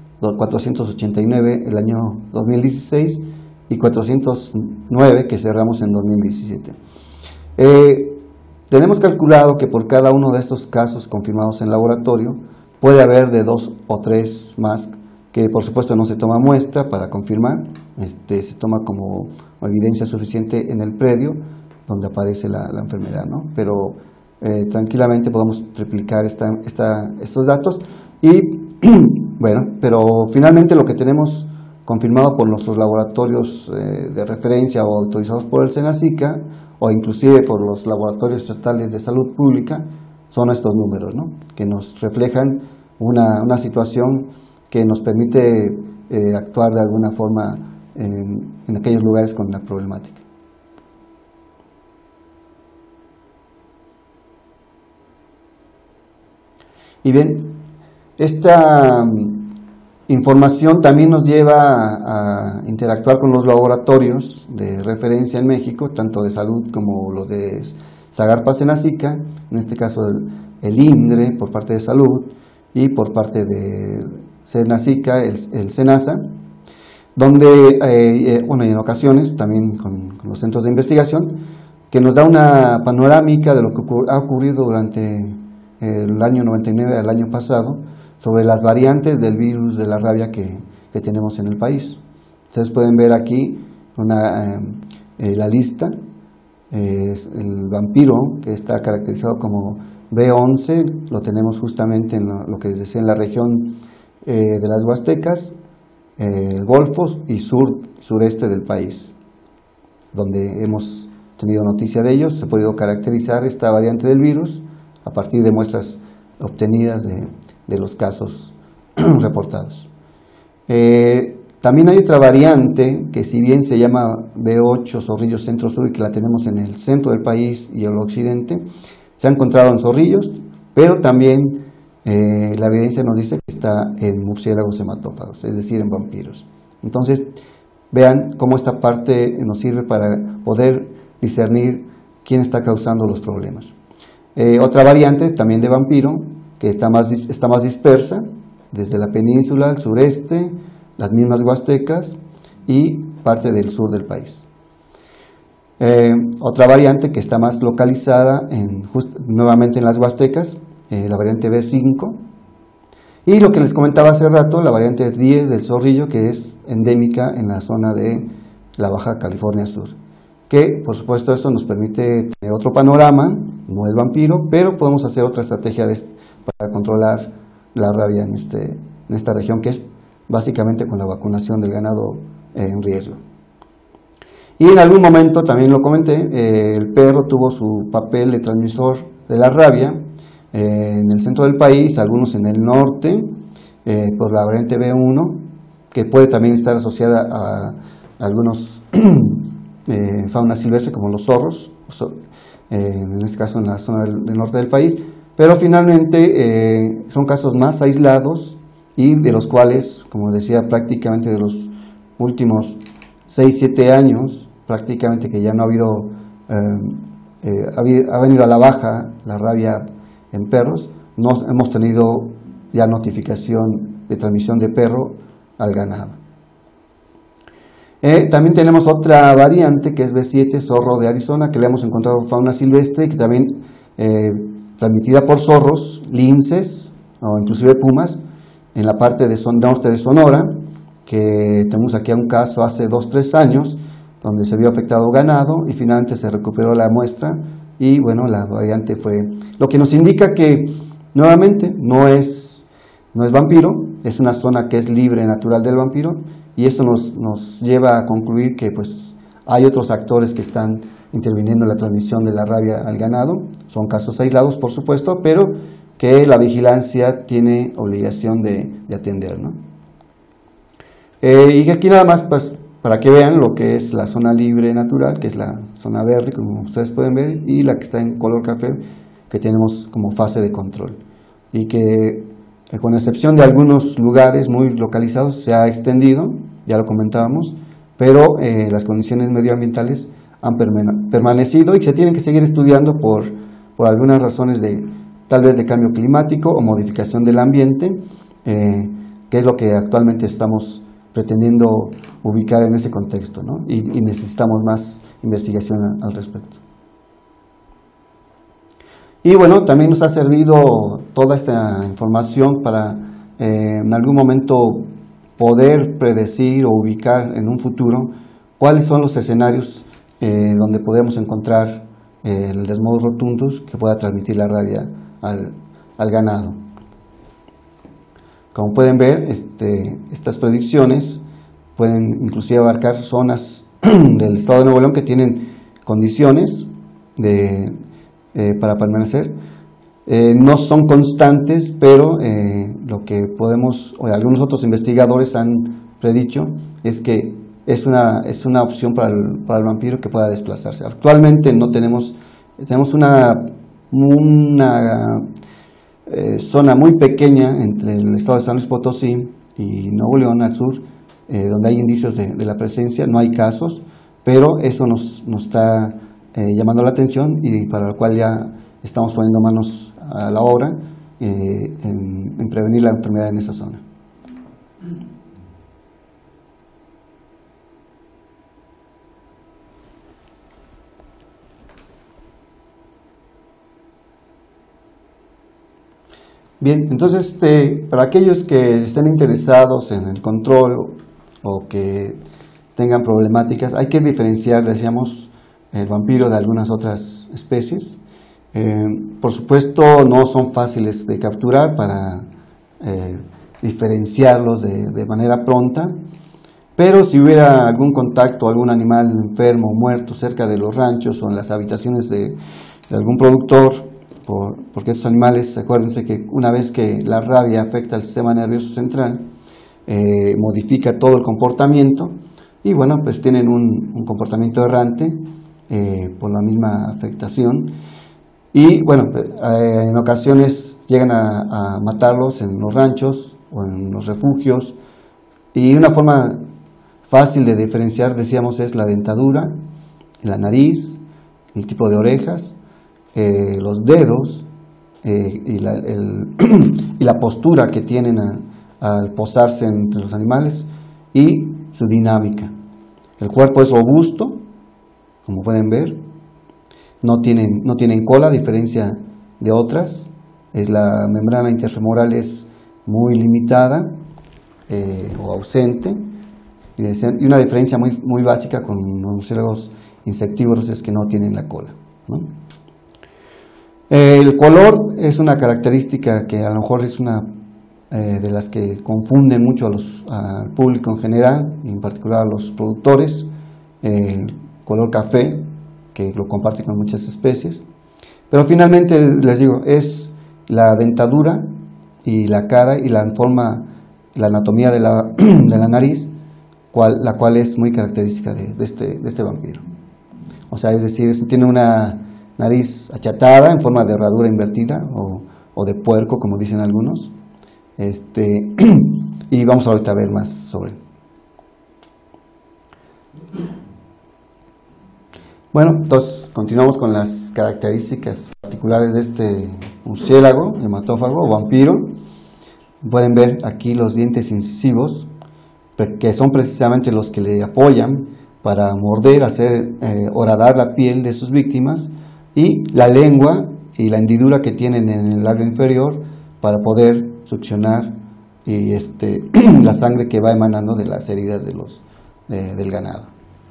489 el año 2016 y 409 que cerramos en 2017. Tenemos calculado que por cada uno de estos casos confirmados en laboratorio puede haber de 2 o 3 más, que por supuesto no se toma muestra para confirmar, se toma como evidencia suficiente en el predio donde aparece la enfermedad, ¿no? Pero tranquilamente podemos triplicar estos datos y bueno, pero finalmente lo que tenemos confirmado por nuestros laboratorios de referencia o autorizados por el SENASICA o inclusive por los laboratorios estatales de salud pública son estos números, ¿no? Que nos reflejan una situación que nos permite actuar de alguna forma en aquellos lugares con la problemática. Y bien, esta información también nos lleva a interactuar con los laboratorios de referencia en México, tanto de salud como los de Zagarpa Senacica, en este caso el INDRE por parte de salud y por parte de Senacica, el SENASA, donde, bueno, y en ocasiones también con los centros de investigación, que nos da una panorámica de lo que ha ocurrido durante el año 99 al año pasado, sobre las variantes del virus de la rabia que tenemos en el país. Ustedes pueden ver aquí la lista, el vampiro, que está caracterizado como B11, lo tenemos justamente en lo que decía en la región de las Huastecas, Golfos y sureste del país, donde hemos tenido noticia de ellos. Se ha podido caracterizar esta variante del virus a partir de muestras obtenidas de los casos reportados. También hay otra variante que, si bien se llama B8 Zorrillos Centro-Sur y que la tenemos en el centro del país y el occidente, se ha encontrado en zorrillos, pero también la evidencia nos dice que está en murciélagos hematófagos, es decir, en vampiros. Entonces, vean cómo esta parte nos sirve para poder discernir quién está causando los problemas. Otra variante también de vampiro, que está más dispersa, desde la península, el sureste, las mismas Huastecas y parte del sur del país. Otra variante que está más localizada nuevamente en las Huastecas, la variante B5, y lo que les comentaba hace rato, la variante 10 del zorrillo, que es endémica en la zona de la Baja California Sur, que por supuesto esto nos permite tener otro panorama, no el vampiro, pero podemos hacer otra estrategia para controlar la rabia en esta región, que es básicamente con la vacunación del ganado en riesgo. Y en algún momento, también lo comenté, el perro tuvo su papel de transmisor de la rabia en el centro del país, algunos en el norte, por la variante B1, que puede también estar asociada a algunos fauna silvestre como los zorros, en este caso en la zona del norte del país, pero finalmente son casos más aislados y de los cuales, como decía, prácticamente de los últimos 6-7 años, prácticamente que ya no ha venido a la baja la rabia en perros, no hemos tenido ya notificación de transmisión de perro al ganado. También tenemos otra variante que es B7, zorro de Arizona, que le hemos encontrado fauna silvestre y que también transmitida por zorros, linces o inclusive pumas en la parte norte de Sonora, que tenemos aquí un caso hace 2-3 años donde se vio afectado ganado y finalmente se recuperó la muestra y bueno, la variante fue, lo que nos indica que nuevamente no es vampiro, es una zona que es libre natural del vampiro, y esto nos lleva a concluir que pues hay otros actores que están interviniendo en la transmisión de la rabia al ganado. Son casos aislados, por supuesto, pero que la vigilancia tiene obligación de atender, ¿no? Y aquí nada más pues, para que vean lo que es la zona libre natural, que es la zona verde, como ustedes pueden ver, y la que está en color café, que tenemos como fase de control. Y que con excepción de algunos lugares muy localizados se ha extendido, ya lo comentábamos, pero las condiciones medioambientales han permanecido y se tienen que seguir estudiando por algunas razones tal vez de cambio climático o modificación del ambiente, que es lo que actualmente estamos pretendiendo ubicar en ese contexto, ¿no? Y necesitamos más investigación al respecto. Y bueno, también nos ha servido toda esta información para en algún momento poder predecir o ubicar en un futuro cuáles son los escenarios donde podemos encontrar el Desmodus rotundus que pueda transmitir la rabia al ganado. Como pueden ver, estas predicciones pueden inclusive abarcar zonas del estado de Nuevo León que tienen condiciones para permanecer. No son constantes, pero lo que podemos, o algunos otros investigadores han predicho, es que es una opción para el vampiro que pueda desplazarse. Actualmente no tenemos una zona muy pequeña entre el estado de San Luis Potosí y Nuevo León al sur, donde hay indicios de la presencia. No hay casos, pero eso nos está llamando la atención y para lo cual ya estamos poniendo manos a la obra en prevenir la enfermedad en esa zona. Bien, entonces para aquellos que estén interesados en el control o que tengan problemáticas, hay que diferenciar, decíamos, el vampiro de algunas otras especies. Por supuesto, no son fáciles de capturar para diferenciarlos de manera pronta, pero si hubiera algún contacto, algún animal enfermo o muerto cerca de los ranchos o en las habitaciones de algún productor, porque estos animales, acuérdense que una vez que la rabia afecta al sistema nervioso central, modifica todo el comportamiento y bueno, pues tienen un comportamiento errante por la misma afectación y bueno, en ocasiones llegan a matarlos en los ranchos o en los refugios y una forma fácil de diferenciar, decíamos, es la dentadura, la nariz, el tipo de orejas, los dedos y la postura que tienen al posarse entre los animales y su dinámica. El cuerpo es robusto, como pueden ver, no tienen cola a diferencia de otras, la membrana interfemoral es muy limitada o ausente, y una diferencia muy básica con los murciélagos insectívoros es que no tienen la cola, ¿no? El color es una característica que a lo mejor es una de las que confunden mucho al público en general, y en particular a los productores. El color café, que lo comparte con muchas especies, pero finalmente les digo, es la dentadura y la cara y la anatomía de la nariz, la cual es muy característica de este vampiro. O sea, es decir, tiene una nariz achatada en forma de herradura invertida o de puerco, como dicen algunos. Y vamos ahorita a ver más sobre él. Bueno, entonces continuamos con las características particulares de este murciélago, hematófago o vampiro. Pueden ver aquí los dientes incisivos, que son precisamente los que le apoyan para morder, horadar la piel de sus víctimas, y la lengua y la hendidura que tienen en el labio inferior para poder succionar la sangre que va emanando de las heridas del ganado.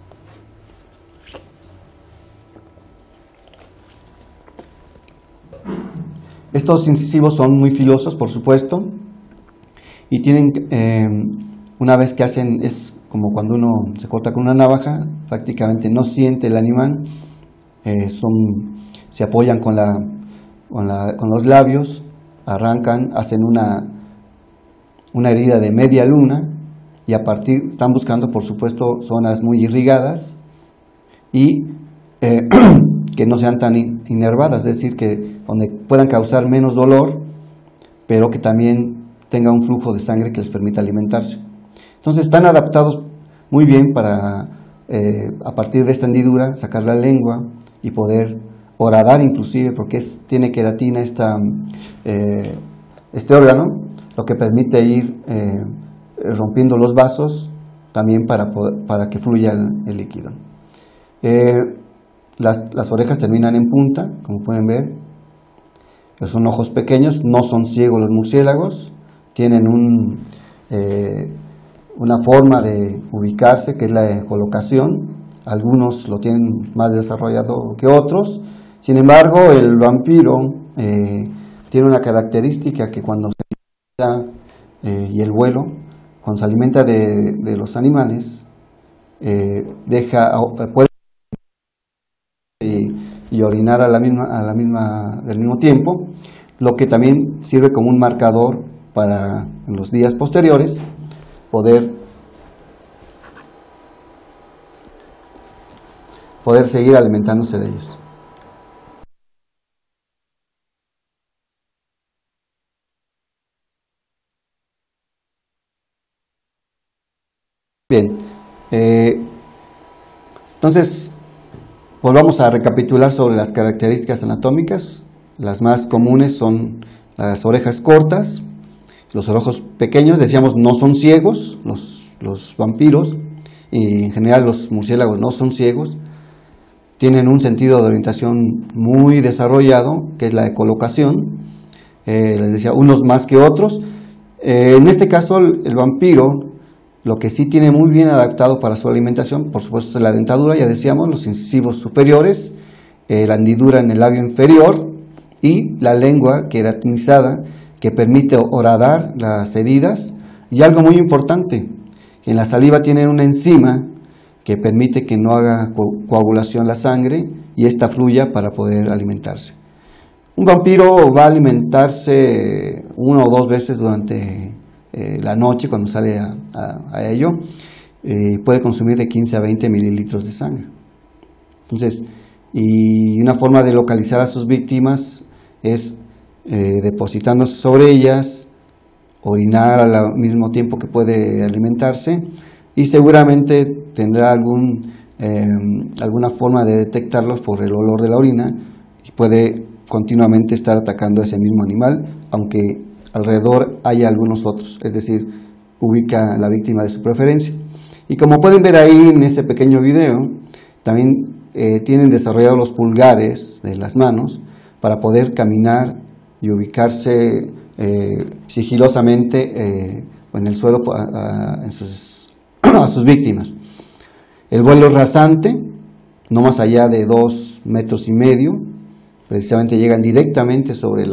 Estos incisivos son muy filosos, por supuesto, y tienen, una vez que hacen, es como cuando uno se corta con una navaja, prácticamente no siente el animal, se apoyan con los labios, arrancan, hacen una herida de media luna y están buscando, por supuesto, zonas muy irrigadas y que no sean tan inervadas, es decir, que donde puedan causar menos dolor, pero que también tenga un flujo de sangre que les permita alimentarse. Entonces están adaptados muy bien para, a partir de esta hendidura, sacar la lengua y poder horadar inclusive, porque tiene queratina este órgano, lo que permite ir rompiendo los vasos también para que fluya el líquido. Las orejas terminan en punta, como pueden ver, son ojos pequeños, no son ciegos los murciélagos, tienen una forma de ubicarse que es la colocación. Algunos lo tienen más desarrollado que otros. Sin embargo, el vampiro tiene una característica que cuando se alimenta, y el vuelo, cuando se alimenta de los animales, puede y orinar del mismo tiempo, lo que también sirve como un marcador para en los días posteriores poder seguir alimentándose de ellos. Bien, entonces volvamos a recapitular sobre las características anatómicas. Las más comunes son las orejas cortas, los ojos pequeños, decíamos no son ciegos, los vampiros, y en general los murciélagos no son ciegos, tienen un sentido de orientación muy desarrollado, que es la ecolocación, les decía, unos más que otros. En este caso el vampiro, lo que sí tiene muy bien adaptado para su alimentación, por supuesto, es la dentadura, ya decíamos, los incisivos superiores, la hendidura en el labio inferior y la lengua queratinizada que permite horadar las heridas. Y algo muy importante, en la saliva tiene una enzima que permite que no haga coagulación la sangre y esta fluya para poder alimentarse. Un vampiro va a alimentarse 1 o 2 veces durante la noche cuando sale a ello, puede consumir de 15 a 20 mililitros de sangre. Entonces, y una forma de localizar a sus víctimas es depositándose sobre ellas, orinar al mismo tiempo que puede alimentarse y seguramente tendrá alguna forma de detectarlos por el olor de la orina y puede continuamente estar atacando a ese mismo animal, aunque alrededor hay algunos otros, es decir, ubica a la víctima de su preferencia. Y como pueden ver ahí en ese pequeño video, también tienen desarrollados los pulgares de las manos para poder caminar y ubicarse sigilosamente en el suelo a sus víctimas. El vuelo es rasante, no más allá de 2,5 metros, precisamente llegan directamente sobre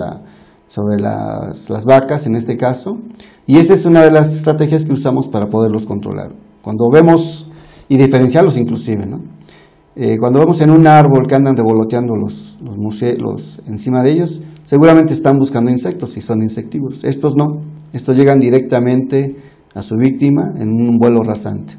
las vacas en este caso, y esa es una de las estrategias que usamos para poderlos controlar. Cuando vemos, y diferenciarlos inclusive, ¿no? Cuando vemos en un árbol que andan revoloteando los murciélagos encima de ellos, seguramente están buscando insectos y son insectívoros. Estos no, estos llegan directamente a su víctima en un vuelo rasante.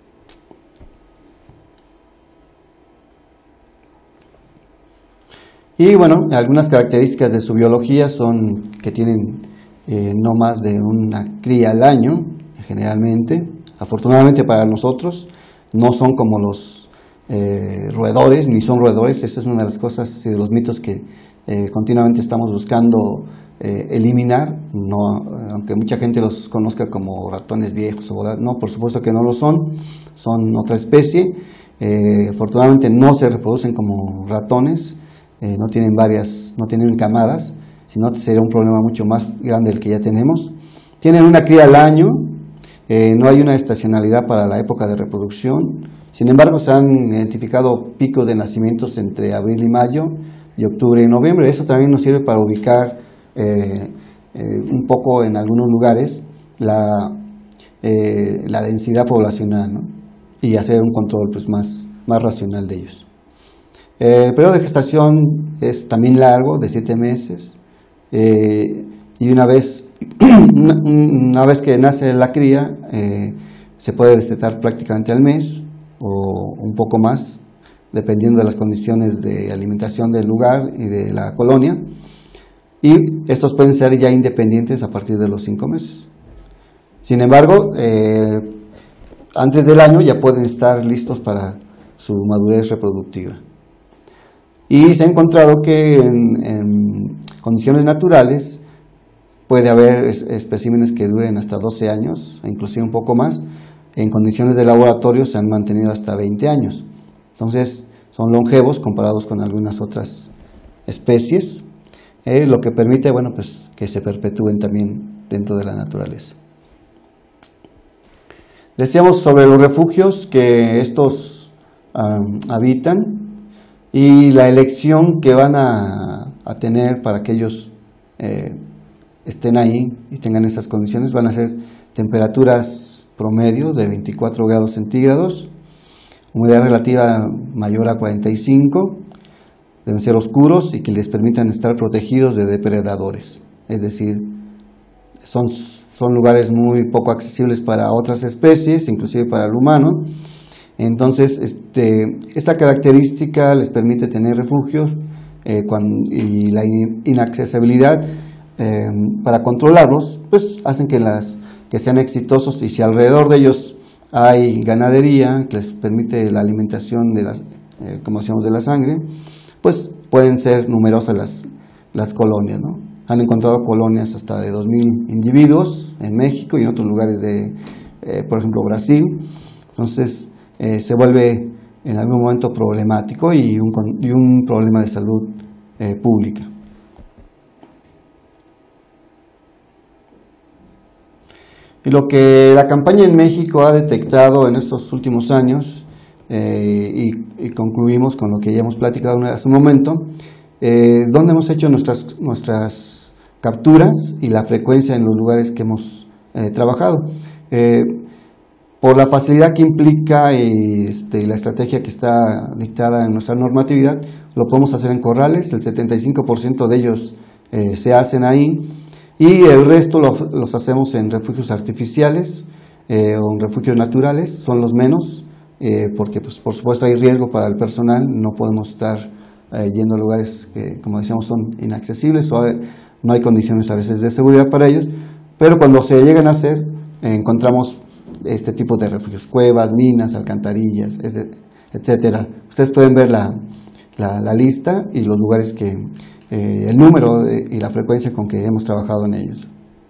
Y bueno, algunas características de su biología son que tienen no más de una cría al año, generalmente. Afortunadamente para nosotros, no son como los roedores, ni son roedores. Esa es una de las cosas y de los mitos que continuamente estamos buscando eliminar, aunque mucha gente los conozca como ratones viejos, no, por supuesto que no lo son otra especie. Afortunadamente no se reproducen como ratones, no tienen camadas, sino sería un problema mucho más grande del que ya tenemos. Tienen una cría al año, no hay una estacionalidad para la época de reproducción. Sin embargo, se han identificado picos de nacimientos entre abril y mayo y octubre y noviembre. Eso también nos sirve para ubicar un poco en algunos lugares la densidad poblacional, ¿no? Y hacer un control pues, más racional de ellos. El periodo de gestación es también largo, de 7 meses, y una vez que nace la cría, se puede destetar prácticamente al mes o un poco más, dependiendo de las condiciones de alimentación del lugar y de la colonia, y estos pueden ser ya independientes a partir de los 5 meses. Sin embargo, antes del año ya pueden estar listos para su madurez reproductiva. Y se ha encontrado que en condiciones naturales puede haber especímenes que duren hasta 12 años, inclusive un poco más. En condiciones de laboratorio se han mantenido hasta 20 años. Entonces, son longevos comparados con algunas otras especies. lo que permite, bueno, pues que se perpetúen también dentro de la naturaleza. Decíamos sobre los refugios que estos habitan y la elección que van a tener para que ellos estén ahí y tengan esas condiciones. Van a ser temperaturas promedio de 24 grados centígrados, humedad relativa mayor a 45, deben ser oscuros y que les permitan estar protegidos de depredadores, es decir, son lugares muy poco accesibles para otras especies, inclusive para el humano. Entonces, esta característica les permite tener refugios y la inaccesibilidad para controlarlos, pues hacen que sean exitosos, y si alrededor de ellos hay ganadería que les permite la alimentación de como decíamos, de la sangre, pues pueden ser numerosas las colonias, ¿no? Han encontrado colonias hasta de 2.000 individuos en México y en otros lugares por ejemplo, Brasil. Entonces, se vuelve en algún momento problemático y un problema de salud pública. Y lo que la campaña en México ha detectado en estos últimos años, y concluimos con lo que ya hemos platicado hace un momento, donde hemos hecho nuestras capturas y la frecuencia en los lugares que hemos trabajado. Por la facilidad que implica y la estrategia que está dictada en nuestra normatividad, lo podemos hacer en corrales. El 75% de ellos se hacen ahí, y el resto los hacemos en refugios artificiales o en refugios naturales. Son los menos, porque pues, por supuesto hay riesgo para el personal, no podemos estar yendo a lugares que, como decíamos, son inaccesibles, o no hay condiciones a veces de seguridad para ellos, pero cuando se llegan a hacer, encontramos este tipo de refugios: cuevas, minas, alcantarillas, etcétera. Ustedes pueden ver la lista y los lugares el número y la frecuencia con que hemos trabajado en ellos.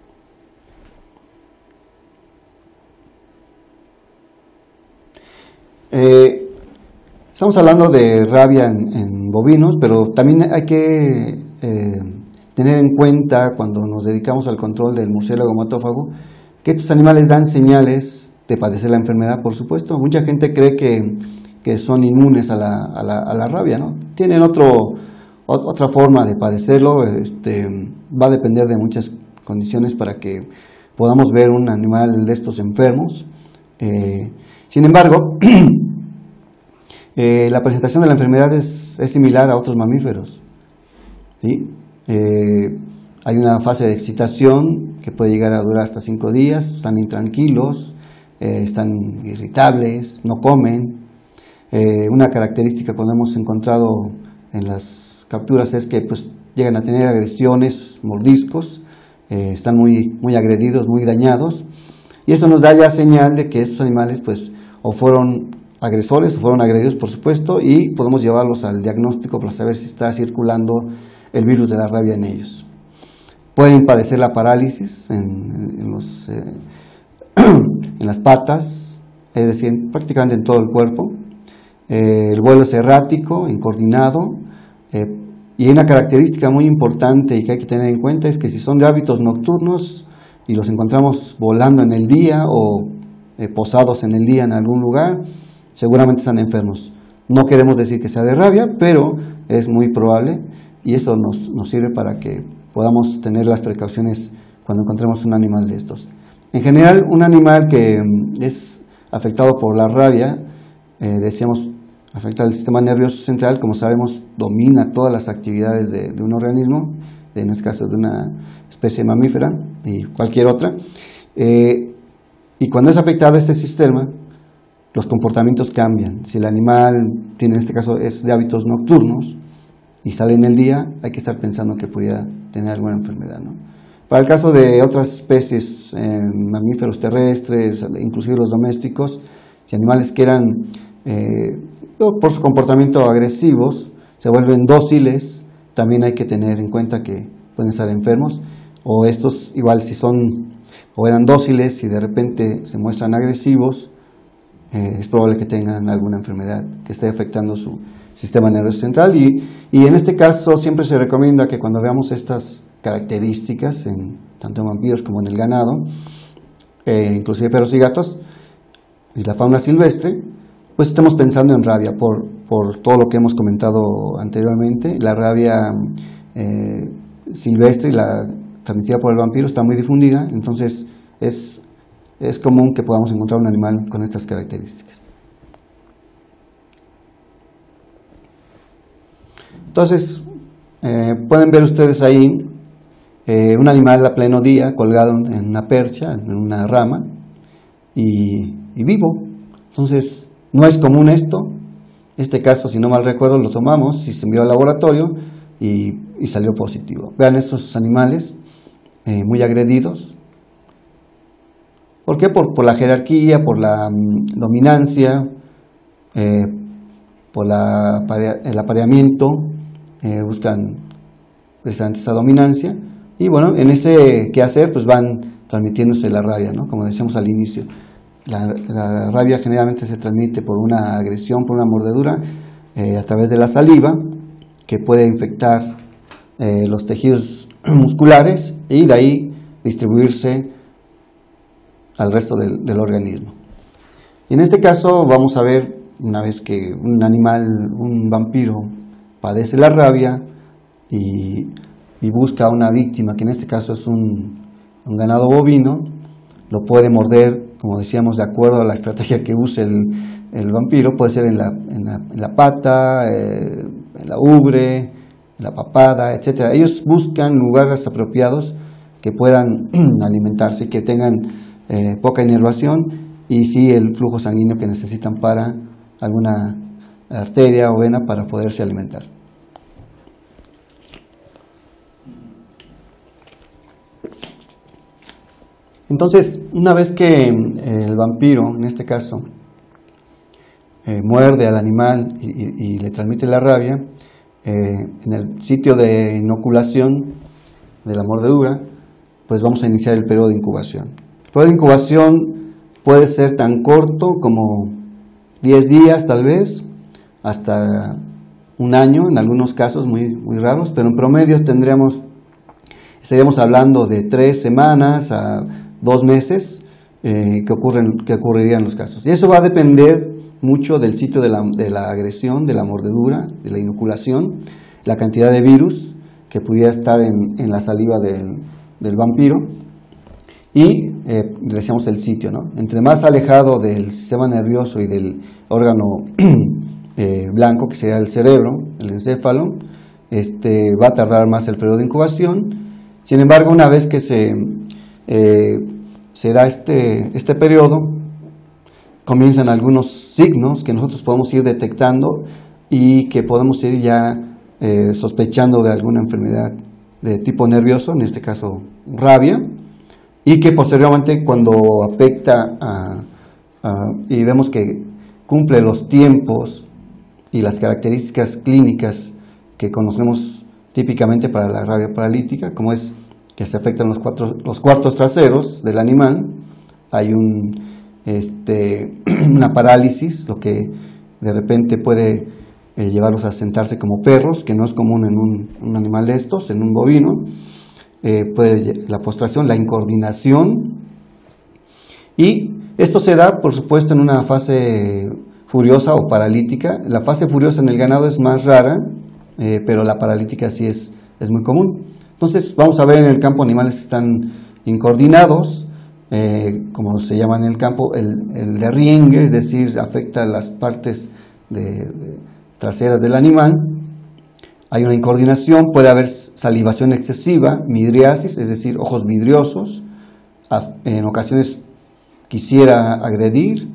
Estamos hablando de rabia en bovinos, pero también hay que tener en cuenta, cuando nos dedicamos al control del murciélago hematófago, que estos animales dan señales de padecer la enfermedad. Por supuesto, mucha gente cree que son inmunes a la rabia, ¿no? Tienen otra forma de padecerlo. Va a depender de muchas condiciones para que podamos ver un animal de estos enfermos. Sin embargo, la presentación de la enfermedad es similar a otros mamíferos, ¿sí? Hay una fase de excitación que puede llegar a durar hasta 5 días, están intranquilos, están irritables, no comen. Una característica cuando hemos encontrado en las capturas es que pues, llegan a tener agresiones, mordiscos, están muy agredidos, muy dañados, y eso nos da ya señal de que estos animales pues, o fueron agresores o fueron agredidos, por supuesto, y podemos llevarlos al diagnóstico para saber si está circulando el virus de la rabia en ellos. Pueden padecer la parálisis en las patas, es decir, prácticamente en todo el cuerpo. El vuelo es errático, incoordinado, y hay una característica muy importante y que hay que tener en cuenta, es que si son de hábitos nocturnos y los encontramos volando en el día o posados en el día en algún lugar, seguramente están enfermos. No queremos decir que sea de rabia, pero es muy probable, y eso nos sirve para que podamos tener las precauciones cuando encontremos un animal de estos. En general, un animal que es afectado por la rabia, decíamos, afecta al sistema nervioso central, como sabemos, domina todas las actividades de un organismo, en este caso de una especie mamífera y cualquier otra, y cuando es afectado este sistema, los comportamientos cambian. Si el animal tiene, en este caso, es de hábitos nocturnos y sale en el día, hay que estar pensando que pudiera tener alguna enfermedad, ¿no? Para el caso de otras especies, mamíferos terrestres, inclusive los domésticos, si animales que eran, por su comportamiento agresivos, se vuelven dóciles, también hay que tener en cuenta que pueden estar enfermos, o estos igual si son o eran dóciles y de repente se muestran agresivos, es probable que tengan alguna enfermedad que esté afectando su sistema nervioso central, y en este caso siempre se recomienda que cuando veamos estas características, tanto en vampiros como en el ganado, inclusive perros y gatos, y la fauna silvestre, pues estamos pensando en rabia, por todo lo que hemos comentado anteriormente. La rabia silvestre y la transmitida por el vampiro está muy difundida, entonces es común que podamos encontrar un animal con estas características. Entonces, pueden ver ustedes ahí un animal a pleno día colgado en una percha, en una rama, y vivo. Entonces, no es común esto. Este caso, si no mal recuerdo, lo tomamos y se envió al laboratorio y salió positivo. Vean estos animales muy agredidos. ¿Por qué? Por la jerarquía, por la dominancia, por el apareamiento, buscan precisamente esa dominancia, y bueno, en ese quehacer pues van transmitiéndose la rabia, ¿no? Como decíamos al inicio, la rabia generalmente se transmite por una agresión, por una mordedura, a través de la saliva, que puede infectar los tejidos musculares y de ahí distribuirse al resto del organismo. Y en este caso vamos a ver, una vez que un animal, un vampiro, padece la rabia y busca a una víctima, que en este caso es un ganado bovino, lo puede morder, como decíamos, de acuerdo a la estrategia que use el vampiro. Puede ser en la pata, en la ubre, en la papada, etc. Ellos buscan lugares apropiados que puedan alimentarse, que tengan poca inervación y sí el flujo sanguíneo que necesitan para alguna arteria o vena para poderse alimentar. Entonces, una vez que el vampiro, en este caso, muerde al animal y le transmite la rabia, en el sitio de inoculación de la mordedura, pues vamos a iniciar el periodo de incubación. El periodo de incubación puede ser tan corto como 10 días tal vez, hasta un año, en algunos casos muy raros, pero en promedio estaríamos hablando de 3 semanas a 2 meses que ocurrirían los casos. Y eso va a depender mucho del sitio de la agresión, de la mordedura, de la inoculación, la cantidad de virus que pudiera estar en la saliva del vampiro y decíamos el sitio, ¿no? Entre más alejado del sistema nervioso y del órgano blanco, que sería el cerebro, el encéfalo, va a tardar más el periodo de incubación. Sin embargo, una vez que se da este periodo, comienzan algunos signos que nosotros podemos ir detectando y que podemos ir ya sospechando de alguna enfermedad de tipo nervioso, en este caso rabia, y que posteriormente cuando afecta y vemos que cumple los tiempos y las características clínicas que conocemos típicamente para la rabia paralítica, como es que se afectan los cuartos traseros del animal, hay una parálisis, lo que de repente puede llevarlos a sentarse como perros, que no es común en un animal de estos, en un bovino. La postración, la incoordinación, y esto se da, por supuesto, en una fase furiosa o paralítica. La fase furiosa en el ganado es más rara, pero la paralítica sí es muy común. Entonces vamos a ver en el campo animales que están incoordinados, como se llama en el campo, el derriengue, es decir, afecta las partes traseras del animal. Hay una incoordinación, puede haber salivación excesiva, midriasis, es decir, ojos vidriosos, en ocasiones quisiera agredir,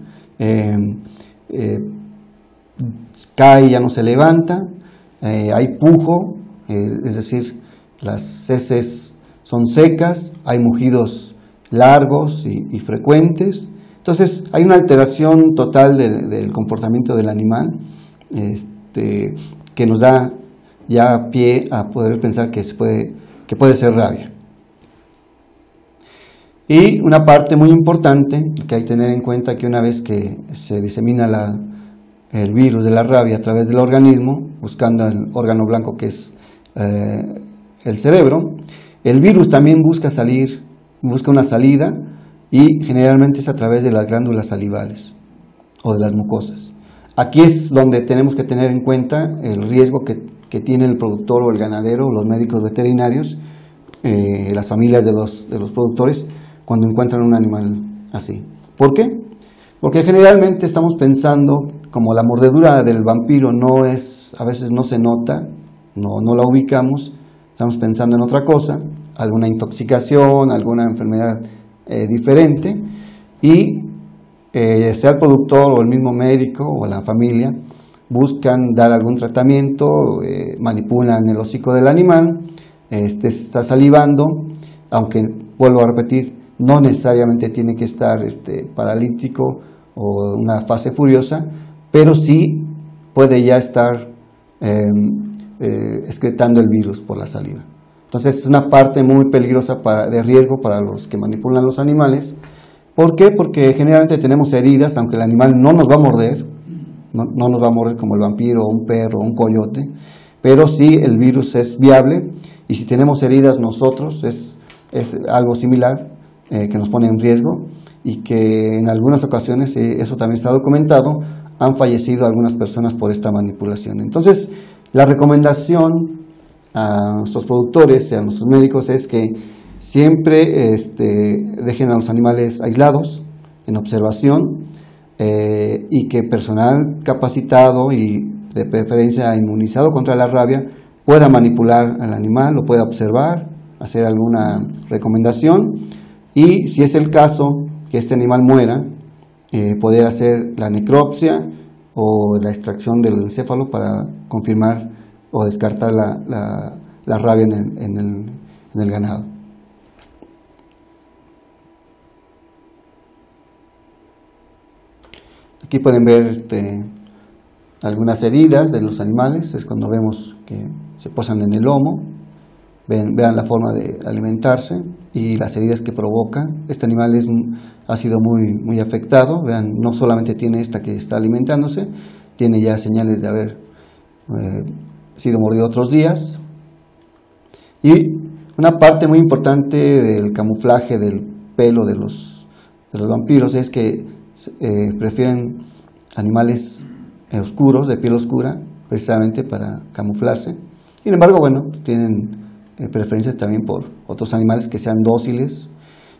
cae y ya no se levanta, hay pujo, es decir, las heces son secas, hay mugidos largos y frecuentes. Entonces hay una alteración total del comportamiento del animal que nos da ya pie a poder pensar que puede ser rabia. Y una parte muy importante que hay que tener en cuenta, que una vez que se disemina el virus de la rabia a través del organismo, buscando el órgano blanco que es el cerebro. El virus también busca una salida, y generalmente es a través de las glándulas salivales o de las mucosas. Aquí es donde tenemos que tener en cuenta el riesgo que tiene el productor o el ganadero, o los médicos veterinarios, las familias de los productores, cuando encuentran un animal así. ¿Por qué? Porque generalmente estamos pensando, como la mordedura del vampiro a veces no se nota, no la ubicamos, estamos pensando en otra cosa, alguna intoxicación, alguna enfermedad diferente, y sea el productor o el mismo médico o la familia buscan dar algún tratamiento, manipulan el hocico del animal, está salivando, aunque vuelvo a repetir, no necesariamente tiene que estar paralítico o una fase furiosa, pero sí puede ya estar excretando el virus por la saliva. Entonces es una parte muy peligrosa de riesgo para los que manipulan los animales. ¿Por qué? Porque generalmente tenemos heridas, aunque el animal no nos va a morder, no nos va a morder como el vampiro, un perro, un coyote, pero sí el virus es viable, y si tenemos heridas nosotros es algo similar que nos pone en riesgo, y que en algunas ocasiones, eso también está documentado, han fallecido algunas personas por esta manipulación. Entonces, la recomendación a nuestros productores y a nuestros médicos es que siempre dejen a los animales aislados, en observación, y que personal capacitado y de preferencia inmunizado contra la rabia pueda manipular al animal, lo pueda observar, hacer alguna recomendación, y si es el caso que este animal muera, poder hacer la necropsia o la extracción del encéfalo para confirmar o descartar la rabia en el ganado. Aquí pueden ver algunas heridas de los animales, es cuando vemos que se posan en el lomo. Vean la forma de alimentarse y las heridas que provoca. Este animal ha sido muy afectado. Vean, no solamente tiene esta que está alimentándose, tiene ya señales de haber sido mordido otros días. Y una parte muy importante del camuflaje del pelo de los vampiros es que prefieren animales oscuros, de piel oscura, precisamente para camuflarse. Sin embargo, bueno, tienen preferencia también por otros animales que sean dóciles.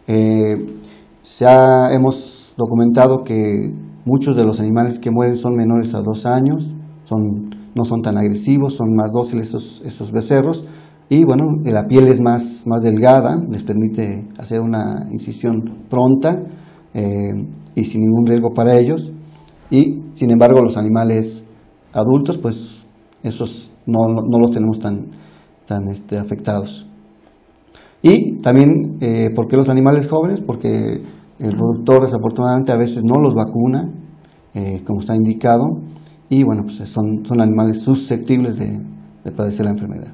Hemos documentado que muchos de los animales que mueren son menores a 2 años, no son tan agresivos, son más dóciles esos becerros, y bueno, la piel es más delgada, les permite hacer una incisión pronta y sin ningún riesgo para ellos. Y sin embargo los animales adultos, pues esos no los tenemos tan afectados. Y también, ¿por qué los animales jóvenes? Porque el productor desafortunadamente a veces no los vacuna, como está indicado, y bueno, pues son animales susceptibles de padecer la enfermedad.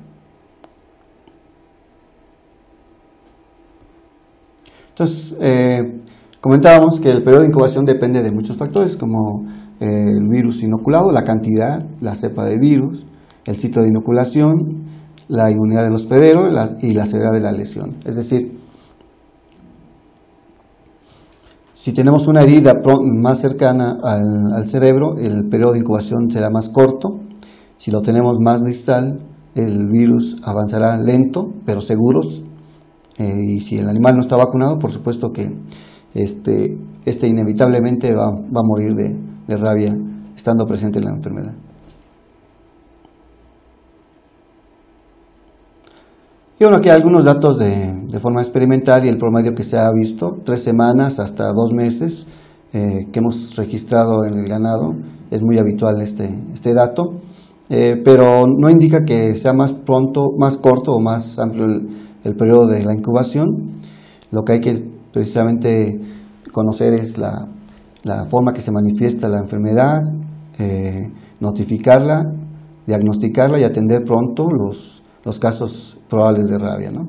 Entonces, comentábamos que el periodo de incubación depende de muchos factores, como el virus inoculado, la cantidad, la cepa de virus, el sitio de inoculación, la inmunidad del hospedero y la severidad de la lesión. Es decir, si tenemos una herida más cercana al cerebro, el periodo de incubación será más corto. Si lo tenemos más distal, el virus avanzará lento, pero seguros. Y si el animal no está vacunado, por supuesto que inevitablemente va a morir de rabia estando presente la enfermedad. Y bueno, aquí hay algunos datos de forma experimental y el promedio que se ha visto, 3 semanas hasta 2 meses que hemos registrado en el ganado. Es muy habitual este dato, pero no indica que sea más corto o más amplio el periodo de la incubación. Lo que hay que precisamente conocer es la forma que se manifiesta la enfermedad, notificarla, diagnosticarla y atender pronto los casos probables de rabia, ¿no?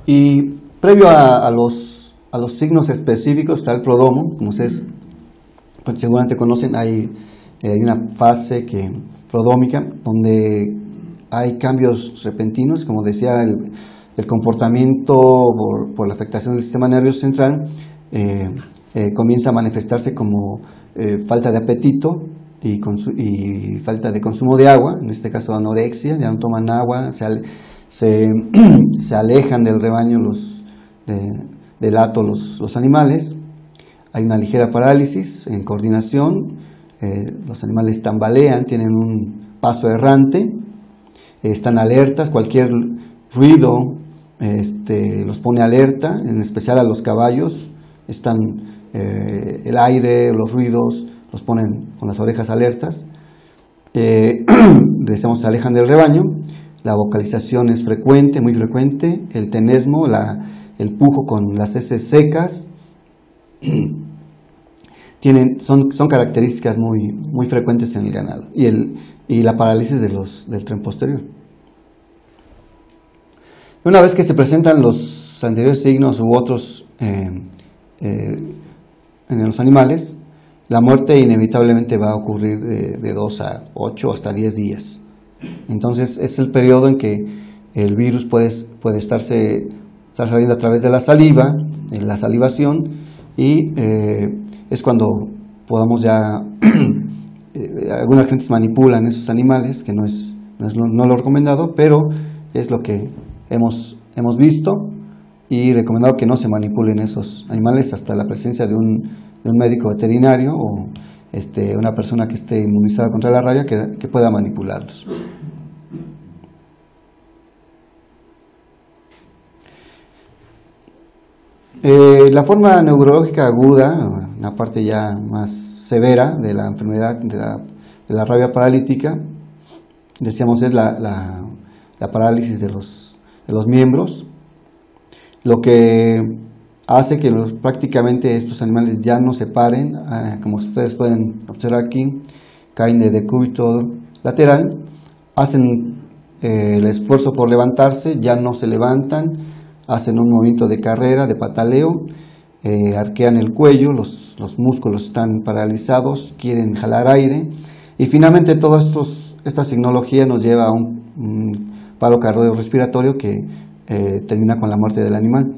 Y previo a los signos específicos está el prodromo. Como ustedes pues, seguramente conocen, hay una fase prodrómica donde hay cambios repentinos, como decía, el comportamiento por la afectación del sistema nervioso central comienza a manifestarse como falta de apetito y falta de consumo de agua, en este caso anorexia, ya no toman agua, se alejan del rebaño del hato los animales. Hay una ligera parálisis en coordinación, los animales tambalean, tienen un paso errante, están alertas, cualquier ruido los pone alerta, en especial a los caballos, el aire, los ruidos, los ponen con las orejas alertas. Decimos, se alejan del rebaño. La vocalización es frecuente, muy frecuente. El tenesmo, el pujo con las heces secas, son características muy frecuentes en el ganado. Y la parálisis del tren posterior. Una vez que se presentan los anteriores signos u otros en los animales, la muerte inevitablemente va a ocurrir de 2 a 8 hasta 10 días. Entonces es el periodo en que el virus puede estar saliendo a través de la saliva, en la salivación, y es cuando podamos ya, algunas gentes manipulan esos animales, que no es lo recomendado, pero es lo que hemos visto, y recomendado que no se manipulen esos animales hasta la presencia de un médico veterinario o una persona que esté inmunizada contra la rabia que pueda manipularlos. La forma neurológica aguda, una parte ya más severa de la enfermedad de la rabia paralítica, decíamos, es la parálisis de los miembros, lo que hace que prácticamente estos animales ya no se paren, como ustedes pueden observar aquí, caen de decúbito lateral, hacen el esfuerzo por levantarse, ya no se levantan, hacen un movimiento de carrera, de pataleo, arquean el cuello, los músculos están paralizados, quieren jalar aire, y finalmente toda esta signología nos lleva a un paro cardiorrespiratorio que termina con la muerte del animal.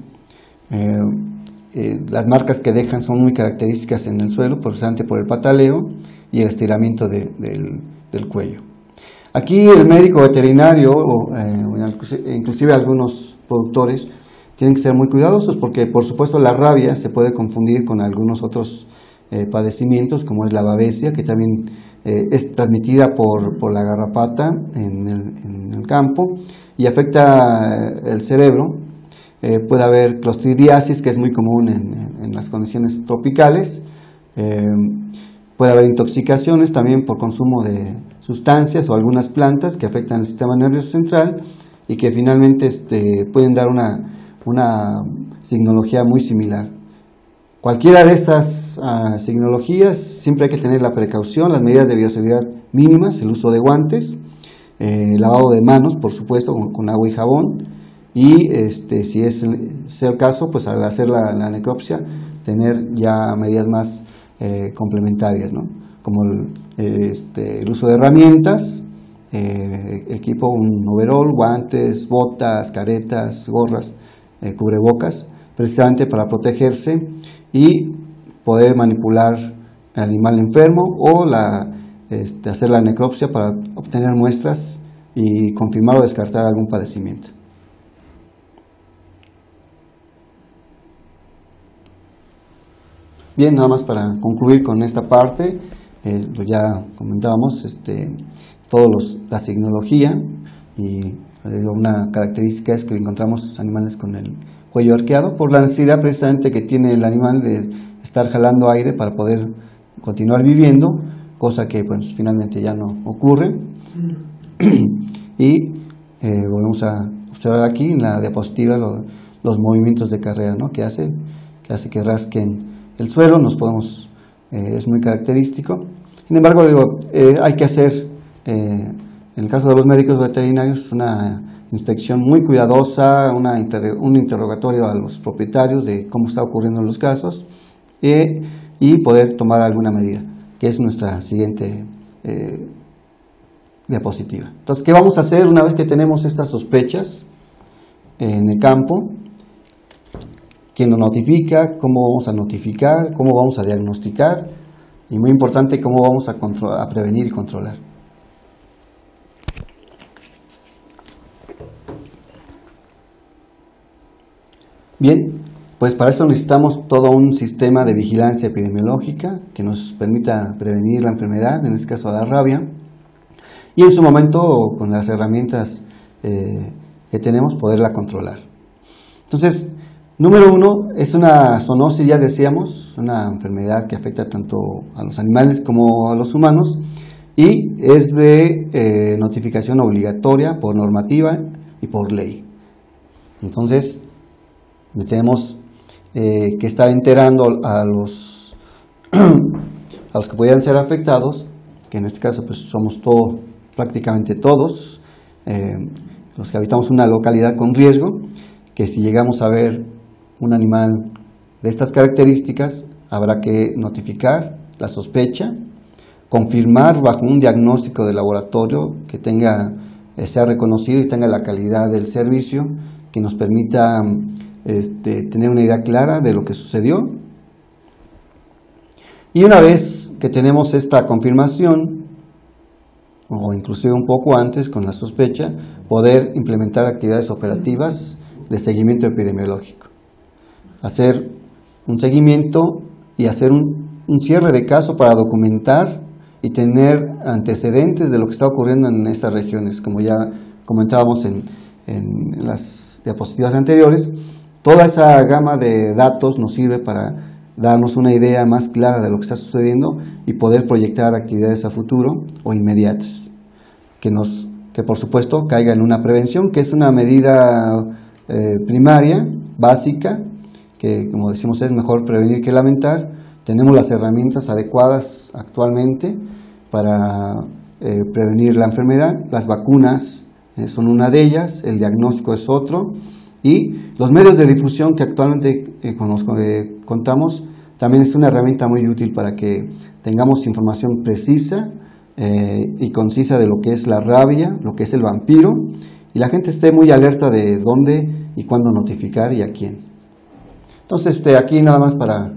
Las marcas que dejan son muy características en el suelo, precisamente por el pataleo y el estiramiento del cuello. Aquí el médico veterinario, inclusive algunos productores, tienen que ser muy cuidadosos porque, por supuesto, la rabia se puede confundir con algunos otros padecimientos, como es la babesia, que también es transmitida por la garrapata en el campo y afecta el cerebro. Puede haber clostridiasis, que es muy común en las condiciones tropicales. Puede haber intoxicaciones también por consumo de sustancias o algunas plantas que afectan el sistema nervioso central y que finalmente pueden dar una signología muy similar. Cualquiera de estas signologías, siempre hay que tener la precaución, las medidas de bioseguridad mínimas, el uso de guantes, lavado de manos, por supuesto, con agua y jabón, y si es el caso, pues al hacer la necropsia, tener ya medidas más complementarias, ¿no? Como el uso de herramientas, equipo, un overol, guantes, botas, caretas, gorras, cubrebocas, precisamente para protegerse y poder manipular al animal enfermo o hacer la necropsia para obtener muestras y confirmar o descartar algún padecimiento. Bien, nada más para concluir con esta parte, ya comentábamos la signología, y una característica es que encontramos animales con el cuello arqueado por la necesidad precisamente que tiene el animal de estar jalando aire para poder continuar viviendo, cosa que pues finalmente ya no ocurre. Y volvemos a observar aquí en la diapositiva los movimientos de carrera, ¿no? que hace que rasquen el suelo, es muy característico. Sin embargo, hay que hacer En el caso de los médicos veterinarios, una inspección muy cuidadosa, un interrogatorio a los propietarios de cómo está ocurriendo los casos y poder tomar alguna medida, que es nuestra siguiente diapositiva. Entonces, ¿qué vamos a hacer una vez que tenemos estas sospechas en el campo? ¿Quién nos notifica? ¿Cómo vamos a notificar? ¿Cómo vamos a diagnosticar? Y muy importante, ¿cómo vamos a prevenir y controlar? Bien, pues para eso necesitamos todo un sistema de vigilancia epidemiológica que nos permita prevenir la enfermedad, en este caso la rabia, y en su momento, con las herramientas que tenemos, poderla controlar. Entonces, número 1, es una zoonosis, ya decíamos, una enfermedad que afecta tanto a los animales como a los humanos, y es de notificación obligatoria por normativa y por ley. Entonces, tenemos que estar enterando a los que pudieran ser afectados, que en este caso pues somos prácticamente todos los que habitamos una localidad con riesgo, que si llegamos a ver un animal de estas características, habrá que notificar la sospecha, confirmar bajo un diagnóstico de laboratorio que sea reconocido y tenga la calidad del servicio, que nos permita tener una idea clara de lo que sucedió. Y una vez que tenemos esta confirmación, o inclusive un poco antes con la sospecha, poder implementar actividades operativas de seguimiento epidemiológico. Hacer un seguimiento y hacer un cierre de caso para documentar y tener antecedentes de lo que está ocurriendo en estas regiones. Como ya comentábamos en las diapositivas anteriores, toda esa gama de datos nos sirve para darnos una idea más clara de lo que está sucediendo y poder proyectar actividades a futuro o inmediatas, que por supuesto caiga en una prevención, que es una medida primaria, básica, que como decimos es mejor prevenir que lamentar. Tenemos las herramientas adecuadas actualmente para prevenir la enfermedad. Las vacunas son una de ellas, el diagnóstico es otro, y los medios de difusión que actualmente con los que contamos también es una herramienta muy útil para que tengamos información precisa y concisa de lo que es la rabia, lo que es el vampiro, y la gente esté muy alerta de dónde y cuándo notificar y a quién. Entonces, aquí nada más para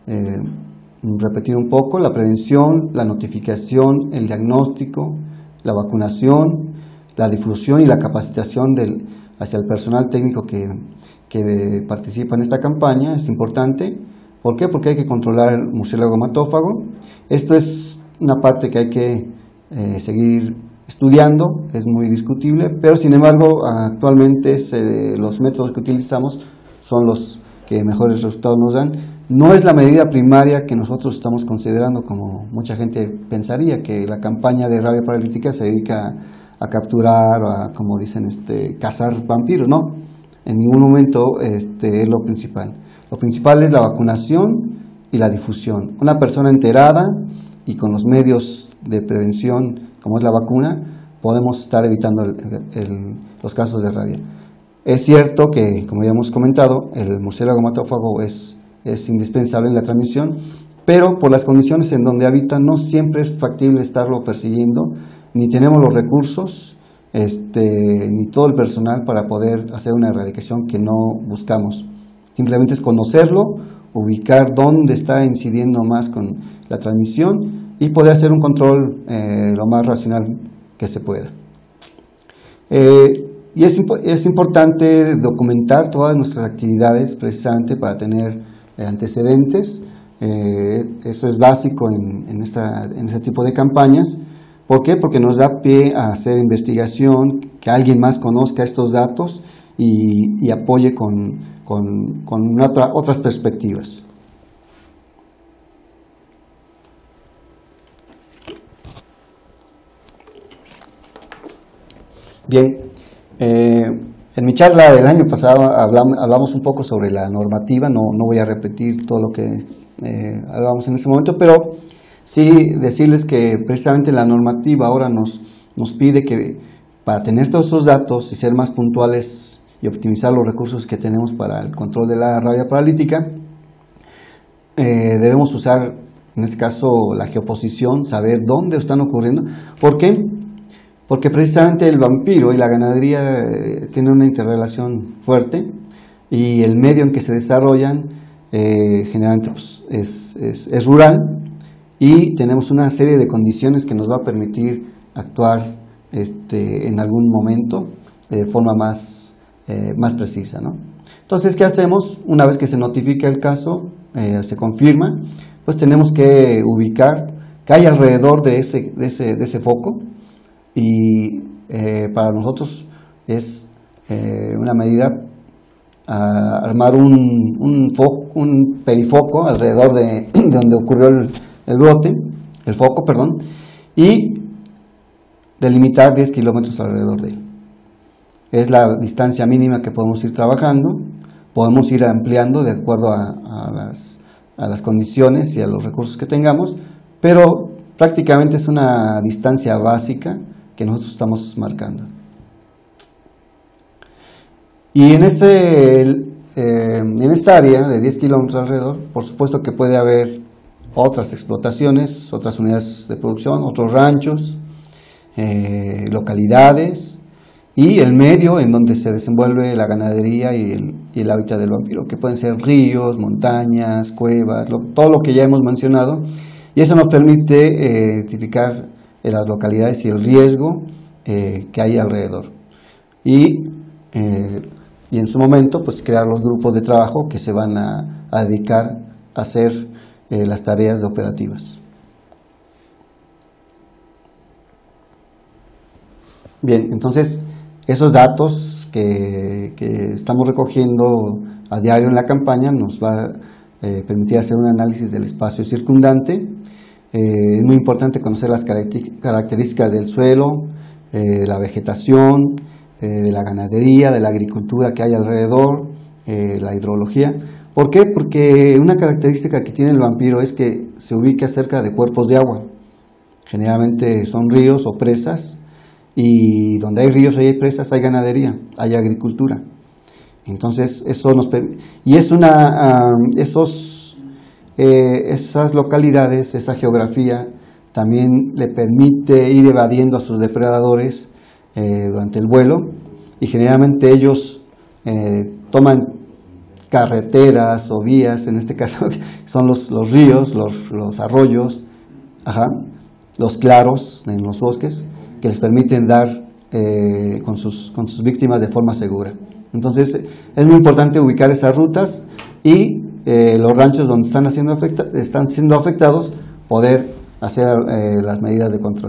repetir un poco: la prevención, la notificación, el diagnóstico, la vacunación, la difusión y la capacitación hacia el personal técnico que participa en esta campaña es importante. ¿Por qué? Porque hay que controlar el murciélago hematófago. Esto es una parte que hay que seguir estudiando, es muy discutible, pero sin embargo actualmente los métodos que utilizamos son los que mejores resultados nos dan. No es la medida primaria que nosotros estamos considerando, como mucha gente pensaría, que la campaña de rabia paralítica se dedica a capturar, como dicen, cazar vampiros. No, en ningún momento es lo principal. Lo principal es la vacunación y la difusión. Una persona enterada y con los medios de prevención, como es la vacuna, podemos estar evitando los casos de rabia. Es cierto que, como ya hemos comentado, el murciélago hematófago es indispensable en la transmisión, pero por las condiciones en donde habita no siempre es factible estarlo persiguiendo, ni tenemos los recursos, ni todo el personal para poder hacer una erradicación que no buscamos. Simplemente es conocerlo, ubicar dónde está incidiendo más con la transmisión y poder hacer un control lo más racional que se pueda. Y es importante documentar todas nuestras actividades precisamente para tener antecedentes. Eso es básico en ese tipo de campañas. ¿Por qué? Porque nos da pie a hacer investigación, que alguien más conozca estos datos y apoye con otras perspectivas. Bien, en mi charla del año pasado hablamos un poco sobre la normativa. No voy a repetir todo lo que hablamos en ese momento, pero sí decirles que precisamente la normativa ahora nos nos pide que para tener todos estos datos y ser más puntuales y optimizar los recursos que tenemos para el control de la rabia paralítica, debemos usar, en este caso, la geoposición, saber dónde están ocurriendo. ¿Por qué? Porque precisamente el vampiro y la ganadería tienen una interrelación fuerte, y el medio en que se desarrollan generalmente pues, es rural, y tenemos una serie de condiciones que nos va a permitir actuar en algún momento de forma más precisa, ¿no? Entonces, ¿qué hacemos? Una vez que se notifica el caso, se confirma, pues tenemos que ubicar qué hay alrededor de ese foco, y para nosotros es una medida armar un perifoco alrededor de donde ocurrió el brote, el foco, perdón, y delimitar 10 kilómetros alrededor de él. Es la distancia mínima que podemos ir trabajando. Podemos ir ampliando de acuerdo a las condiciones y a los recursos que tengamos, pero prácticamente es una distancia básica que nosotros estamos marcando. Y en esa área de 10 kilómetros alrededor, por supuesto que puede haber otras explotaciones, otras unidades de producción, otros ranchos, localidades, y el medio en donde se desenvuelve la ganadería y el hábitat del vampiro, que pueden ser ríos, montañas, cuevas, todo lo que ya hemos mencionado, y eso nos permite identificar las localidades y el riesgo que hay alrededor. Y en su momento, pues crear los grupos de trabajo que se van a dedicar a hacer las tareas operativas. Bien, entonces, esos datos que estamos recogiendo a diario en la campaña nos va a permitir hacer un análisis del espacio circundante. Es muy importante conocer las características del suelo, de la vegetación, de la ganadería, de la agricultura que hay alrededor, la hidrología. ¿Por qué? Porque una característica que tiene el vampiro es que se ubica cerca de cuerpos de agua. Generalmente son ríos o presas, y donde hay ríos y hay presas hay ganadería, hay agricultura. Entonces eso nos permite, y es esas localidades, esa geografía también le permite ir evadiendo a sus depredadores durante el vuelo, y generalmente ellos toman carreteras o vías, en este caso son los ríos, los arroyos, los claros en los bosques, que les permiten dar con sus víctimas de forma segura. Entonces es muy importante ubicar esas rutas, y los ranchos donde están siendo afectados, poder hacer las medidas de control.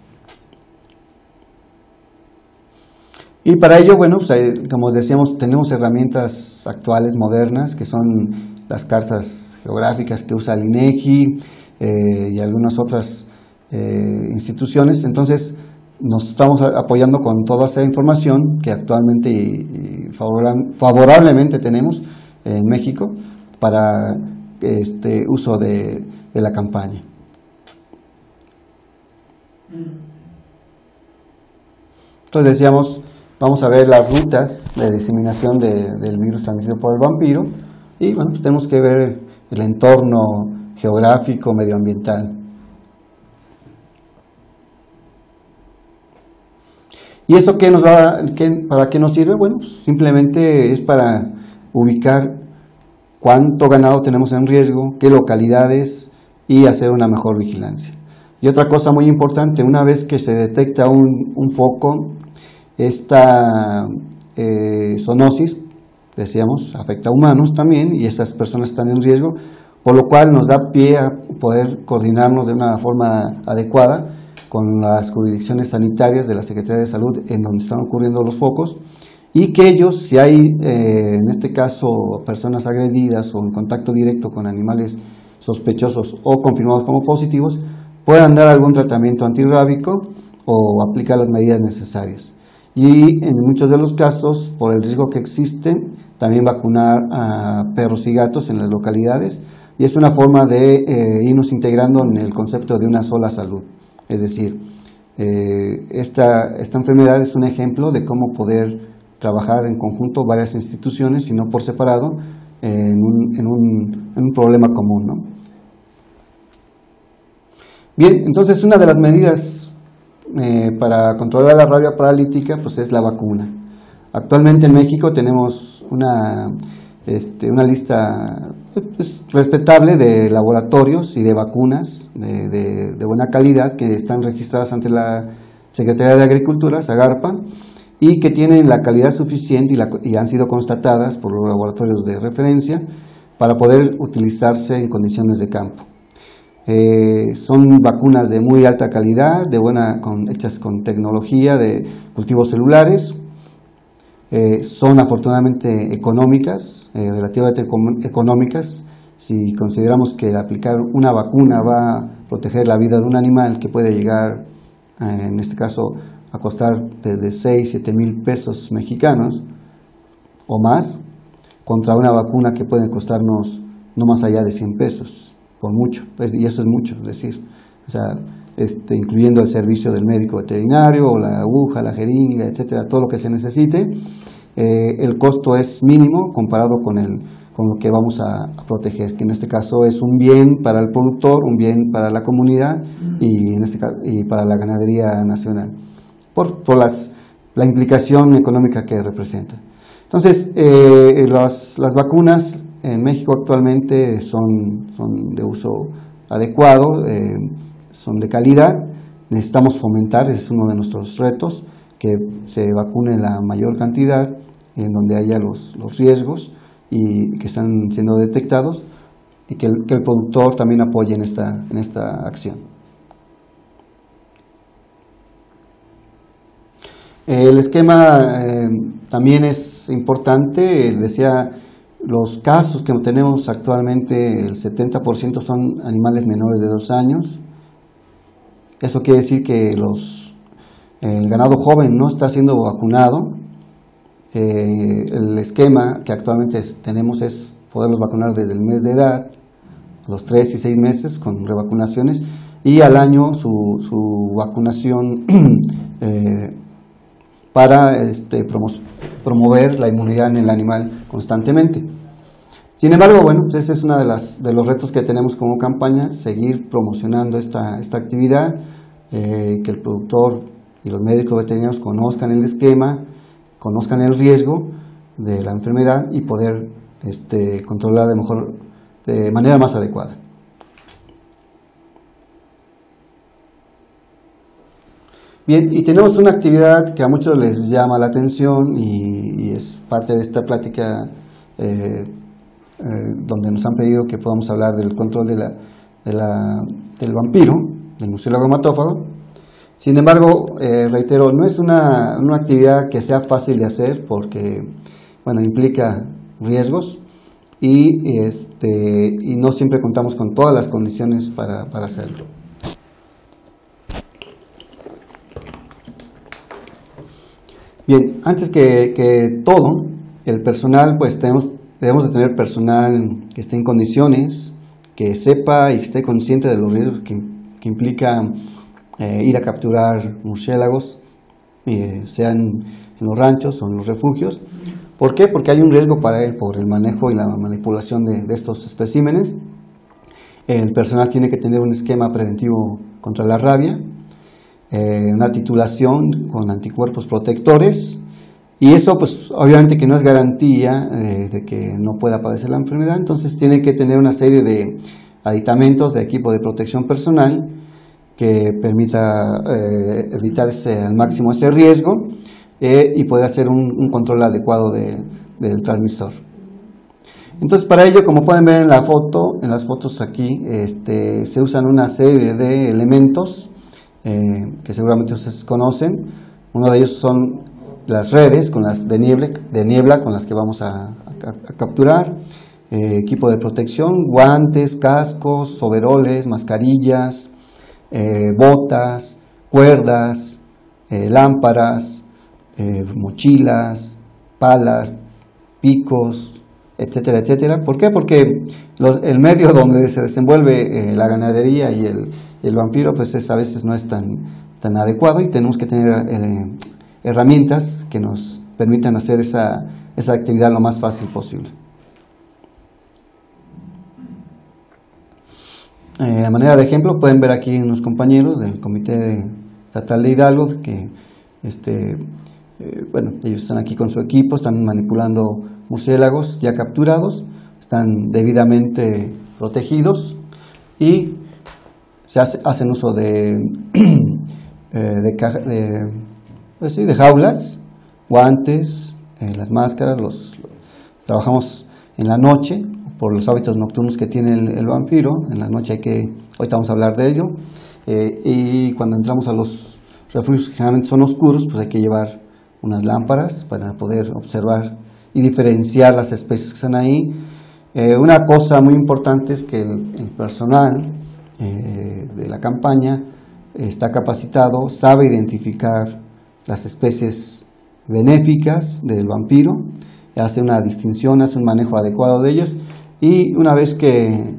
Y para ello, bueno, pues, como decíamos, tenemos herramientas actuales, modernas, que son las cartas geográficas que usa el INEGI y algunas otras instituciones. Entonces nos estamos apoyando con toda esa información que actualmente y favorablemente tenemos en México para uso de la campaña. Entonces decíamos, vamos a ver las rutas de diseminación del virus transmitido por el vampiro, y bueno, pues tenemos que ver el entorno geográfico, medioambiental. ¿Y eso para qué nos sirve? Bueno, pues simplemente es para ubicar cuánto ganado tenemos en riesgo, qué localidades, y hacer una mejor vigilancia. Y otra cosa muy importante, una vez que se detecta un foco, esta zoonosis, decíamos, afecta a humanos también, y estas personas están en riesgo, por lo cual nos da pie a poder coordinarnos de una forma adecuada con las jurisdicciones sanitarias de la Secretaría de Salud en donde están ocurriendo los focos, y que ellos, si hay en este caso personas agredidas o en contacto directo con animales sospechosos o confirmados como positivos, puedan dar algún tratamiento antirrábico o aplicar las medidas necesarias. Y en muchos de los casos, por el riesgo que existe, también vacunar a perros y gatos en las localidades, y es una forma de irnos integrando en el concepto de una sola salud. Es decir, Esta enfermedad es un ejemplo de cómo poder trabajar en conjunto varias instituciones y no por separado en un problema común, ¿no? Bien, entonces una de las medidas para controlar la rabia paralítica pues es la vacuna. Actualmente en México tenemos una lista pues, respetable de laboratorios y de vacunas de buena calidad que están registradas ante la Secretaría de Agricultura, SAGARPA, y que tienen la calidad suficiente y han sido constatadas por los laboratorios de referencia para poder utilizarse en condiciones de campo. Son vacunas de muy alta calidad, hechas con tecnología de cultivos celulares. Son afortunadamente económicas, relativamente económicas. Si consideramos que aplicar una vacuna va a proteger la vida de un animal que puede llegar, en este caso, a costar desde 6, 7 mil pesos mexicanos o más, contra una vacuna que puede costarnos no más allá de 100 pesos, por mucho, pues, y eso es mucho, es decir, o sea, incluyendo el servicio del médico veterinario, la aguja, la jeringa, etcétera, todo lo que se necesite, el costo es mínimo comparado con lo que vamos a proteger, que en este caso es un bien para el productor, un bien para la comunidad y para la ganadería nacional, por la implicación económica que representa. Entonces, las vacunas en México actualmente son de uso adecuado, son de calidad. Necesitamos fomentar, ese es uno de nuestros retos, que se vacune la mayor cantidad en donde haya los riesgos y que están siendo detectados, y que el productor también apoye en esta acción. El esquema también es importante. Decía, los casos que tenemos actualmente, el 70% son animales menores de 2 años. Eso quiere decir que el ganado joven no está siendo vacunado. El esquema que actualmente tenemos es poderlos vacunar desde el mes de edad, a los 3 y 6 meses con revacunaciones, y al año su vacunación para promover la inmunidad en el animal constantemente. Sin embargo, bueno, pues ese es uno de los retos que tenemos como campaña, seguir promocionando esta actividad, que el productor y los médicos veterinarios conozcan el esquema, conozcan el riesgo de la enfermedad y poder controlar de manera más adecuada. Bien, y tenemos una actividad que a muchos les llama la atención y es parte de esta plática donde nos han pedido que podamos hablar del control del vampiro, del murciélago hematófago. Sin embargo, reitero, no es una actividad que sea fácil de hacer porque, bueno, implica riesgos y no siempre contamos con todas las condiciones para hacerlo. Bien, antes que todo, el personal, pues debemos de tener personal que esté en condiciones, que sepa y esté consciente de los riesgos que implica ir a capturar murciélagos, sean en los ranchos o en los refugios. ¿Por qué? Porque hay un riesgo para él por el manejo y la manipulación de estos especímenes. El personal tiene que tener un esquema preventivo contra la rabia, una titulación con anticuerpos protectores, y eso pues obviamente que no es garantía de que no pueda padecer la enfermedad. Entonces tiene que tener una serie de aditamentos de equipo de protección personal que permita evitar al máximo ese riesgo y poder hacer un control adecuado del transmisor. Entonces, para ello, como pueden ver en las fotos aquí, se usan una serie de elementos que seguramente ustedes conocen. Uno de ellos son las redes de niebla con las que vamos a capturar, equipo de protección, guantes, cascos, overoles, mascarillas, botas, cuerdas, lámparas, mochilas, palas, picos, etcétera, etcétera. ¿Por qué? Porque el medio donde se desenvuelve la ganadería y el vampiro, pues a veces no es tan tan adecuado, y tenemos que tener herramientas que nos permitan hacer esa actividad lo más fácil posible. A manera de ejemplo, pueden ver aquí unos compañeros del Comité Estatal de Hidalgo que bueno, ellos están aquí con su equipo, están manipulando murciélagos ya capturados, están debidamente protegidos y hacen uso de jaulas, guantes, las máscaras. Trabajamos en la noche por los hábitos nocturnos que tiene el vampiro. En la noche ahorita vamos a hablar de ello, y cuando entramos a los refugios que generalmente son oscuros, pues hay que llevar unas lámparas para poder observar y diferenciar las especies que están ahí. Una cosa muy importante es que el personal de la campaña está capacitado, sabe identificar las especies benéficas del vampiro, hace una distinción, hace un manejo adecuado de ellos, y una vez que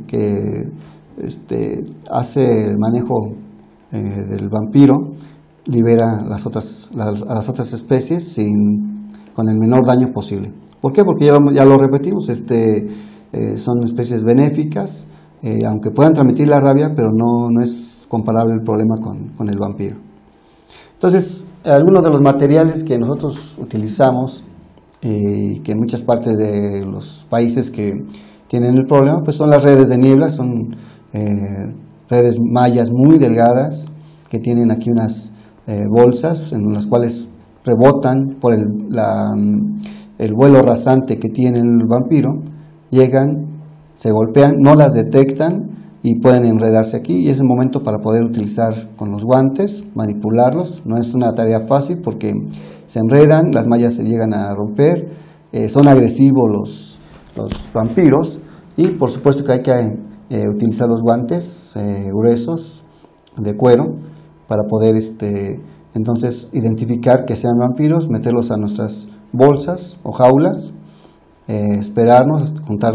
hace el manejo del vampiro, libera a las otras especies con el menor daño posible. ¿Por qué? Porque ya lo repetimos, son especies benéficas, aunque puedan transmitir la rabia, pero no es comparable el problema con el vampiro. Entonces, algunos de los materiales que nosotros utilizamos, que en muchas partes de los países que tienen el problema, pues son las redes de niebla, son redes mallas muy delgadas, que tienen aquí unas bolsas en las cuales rebotan por el vuelo rasante que tiene el vampiro, llegan, se golpean, no las detectan y pueden enredarse aquí, y es el momento para poder utilizar con los guantes, manipularlos. No es una tarea fácil porque se enredan, las mallas se llegan a romper, son agresivos los vampiros, y por supuesto que hay que utilizar los guantes gruesos de cuero para poder entonces identificar que sean vampiros, meterlos a nuestras bolsas o jaulas, esperarnos, juntar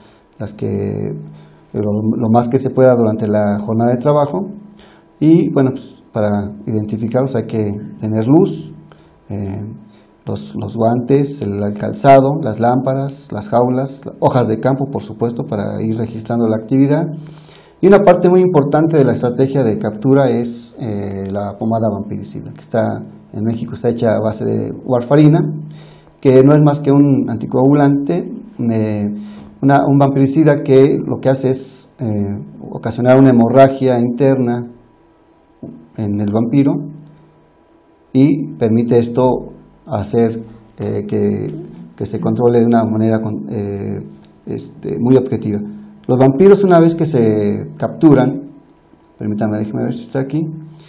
lo más que se pueda durante la jornada de trabajo, y bueno, pues para identificarlos hay que tener luz, los guantes, el calzado, las lámparas, las jaulas, hojas de campo, por supuesto, para ir registrando la actividad. Y una parte muy importante de la estrategia de captura es la pomada vampiricida, que en México está hecha a base de warfarina, que no es más que un anticoagulante, un vampiricida que lo que hace es ocasionar una hemorragia interna en el vampiro, y permite esto hacer que se controle de una manera muy objetiva. Los vampiros, una vez que se capturan, permítanme, déjenme ver si está aquí,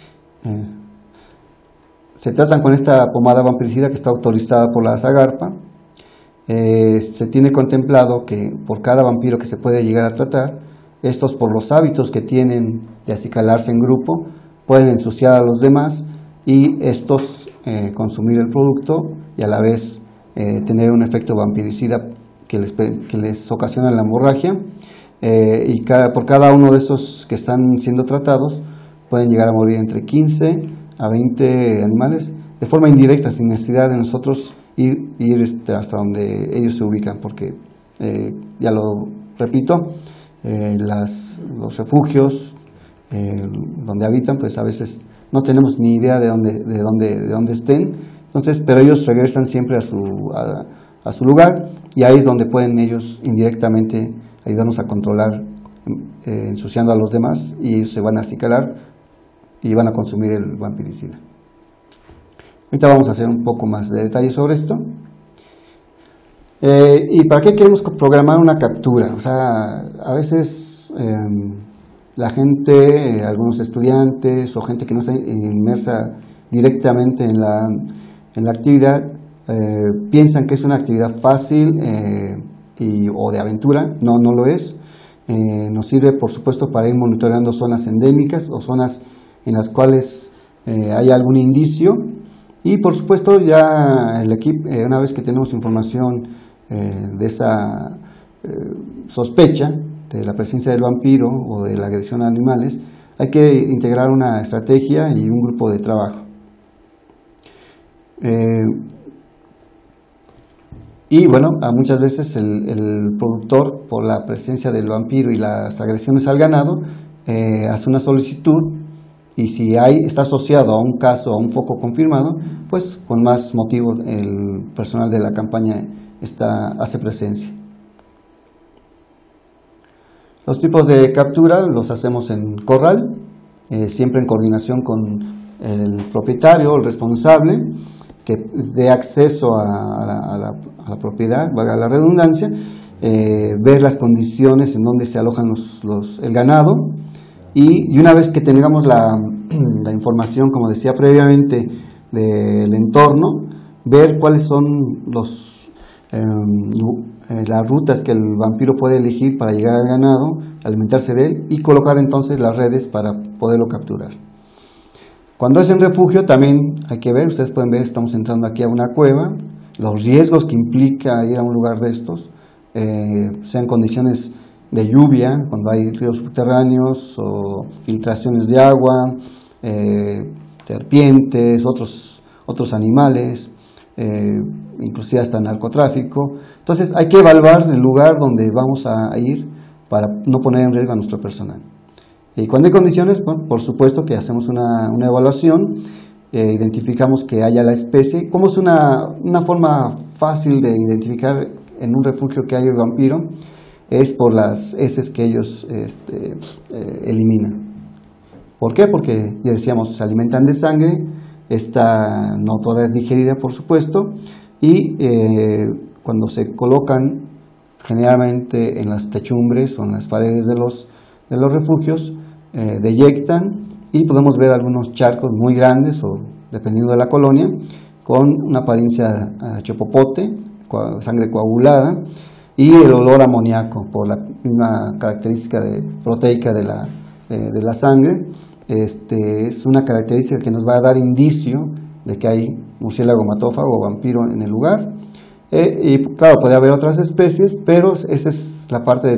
se tratan con esta pomada vampiricida que está autorizada por la Zagarpa. Se tiene contemplado que por cada vampiro que se puede llegar a tratar, estos, por los hábitos que tienen de acicalarse en grupo, pueden ensuciar a los demás, y estos consumir el producto y a la vez tener un efecto vampiricida que les ocasiona la hemorragia, y por cada uno de estos que están siendo tratados pueden llegar a morir entre 15 a 20 animales de forma indirecta, sin necesidad de nosotros ir hasta donde ellos se ubican, porque ya lo repito, los refugios donde habitan, pues a veces no tenemos ni idea de dónde estén, entonces, pero ellos regresan siempre a su lugar, y ahí es donde pueden ellos indirectamente ayudarnos a controlar, ensuciando a los demás, y ellos se van a acicalar y van a consumir el vampiricida. Ahorita vamos a hacer un poco más de detalle sobre esto. ¿Y para qué queremos programar una captura? O sea, a veces la gente, algunos estudiantes o gente que no está inmersa directamente en la actividad, piensan que es una actividad fácil o de aventura. No lo es. Nos sirve, por supuesto, para ir monitoreando zonas endémicas o zonas en las cuales hay algún indicio, y por supuesto ya el equipo, una vez que tenemos información de esa sospecha de la presencia del vampiro o de la agresión a animales, hay que integrar una estrategia y un grupo de trabajo. Y bueno, muchas veces el productor, por la presencia del vampiro y las agresiones al ganado, hace una solicitud, y si está asociado a un caso, a un foco confirmado, pues con más motivo el personal de la campaña hace presencia. Los tipos de captura los hacemos en corral, siempre en coordinación con el propietario, el responsable, que dé acceso a la propiedad, valga la redundancia, ver las condiciones en donde se alojan el ganado, y una vez que tengamos la información, como decía previamente, del entorno, ver cuáles son las rutas que el vampiro puede elegir para llegar al ganado, alimentarse de él, y colocar entonces las redes para poderlo capturar. Cuando es en refugio también hay que ver, ustedes pueden ver, estamos entrando aquí a una cueva, los riesgos que implica ir a un lugar de estos, sean condiciones de lluvia, cuando hay ríos subterráneos o filtraciones de agua, serpientes, otros animales, inclusive hasta narcotráfico. Entonces hay que evaluar el lugar donde vamos a ir para no poner en riesgo a nuestro personal. Y cuando hay condiciones, bueno, por supuesto que hacemos una evaluación, identificamos que haya la especie. ¿Cómo es una forma fácil de identificar en un refugio que hay el vampiro? Es por las heces que ellos eliminan. ¿Por qué? Porque, ya decíamos, se alimentan de sangre, esta no toda es digerida, por supuesto, y cuando se colocan generalmente en las techumbres o en las paredes de los refugios, deyectan, y podemos ver algunos charcos muy grandes, o dependiendo de la colonia, con una apariencia a chopopote, sangre coagulada, y el olor amoníaco por la misma característica proteica de la sangre. Es una característica que nos va a dar indicio de que hay murciélago hematófago o vampiro en el lugar. Y claro, puede haber otras especies, pero esa es la parte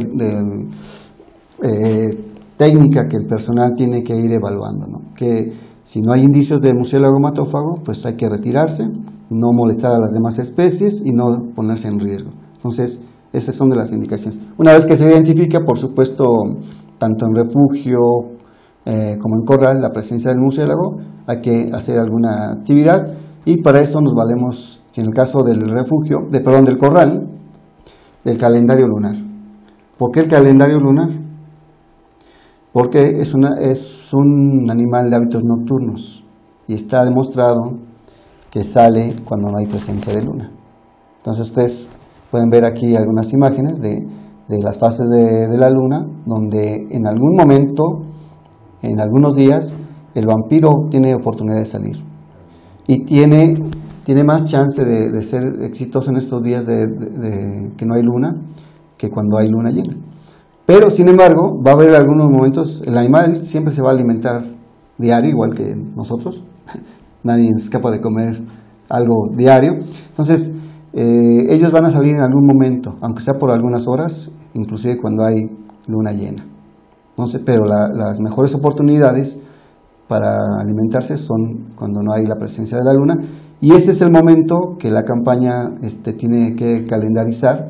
técnica que el personal tiene que ir evaluando, ¿no? Que si no hay indicios de murciélago hematófago, pues hay que retirarse, no molestar a las demás especies y no ponerse en riesgo. Entonces, esas son de las indicaciones. Una vez que se identifica, por supuesto, tanto en refugio como en corral, la presencia del murciélago, hay que hacer alguna actividad, y para eso nos valemos, si en el caso del del corral, del calendario lunar. ¿Por qué el calendario lunar? Porque es un animal de hábitos nocturnos, y está demostrado que sale cuando no hay presencia de luna. Entonces ustedes pueden ver aquí algunas imágenes de las fases de la luna, donde en algún momento, en algunos días, el vampiro tiene oportunidad de salir. Y tiene más chance de ser exitoso en estos días que no hay luna, que cuando hay luna llena. Pero, sin embargo, va a haber algunos momentos, el animal siempre se va a alimentar diario, igual que nosotros. Nadie es capaz de comer algo diario. Entonces, ellos van a salir en algún momento, aunque sea por algunas horas, inclusive cuando hay luna llena. Entonces, pero las mejores oportunidades para alimentarse son cuando no hay la presencia de la luna, y ese es el momento que la campaña tiene que calendarizar.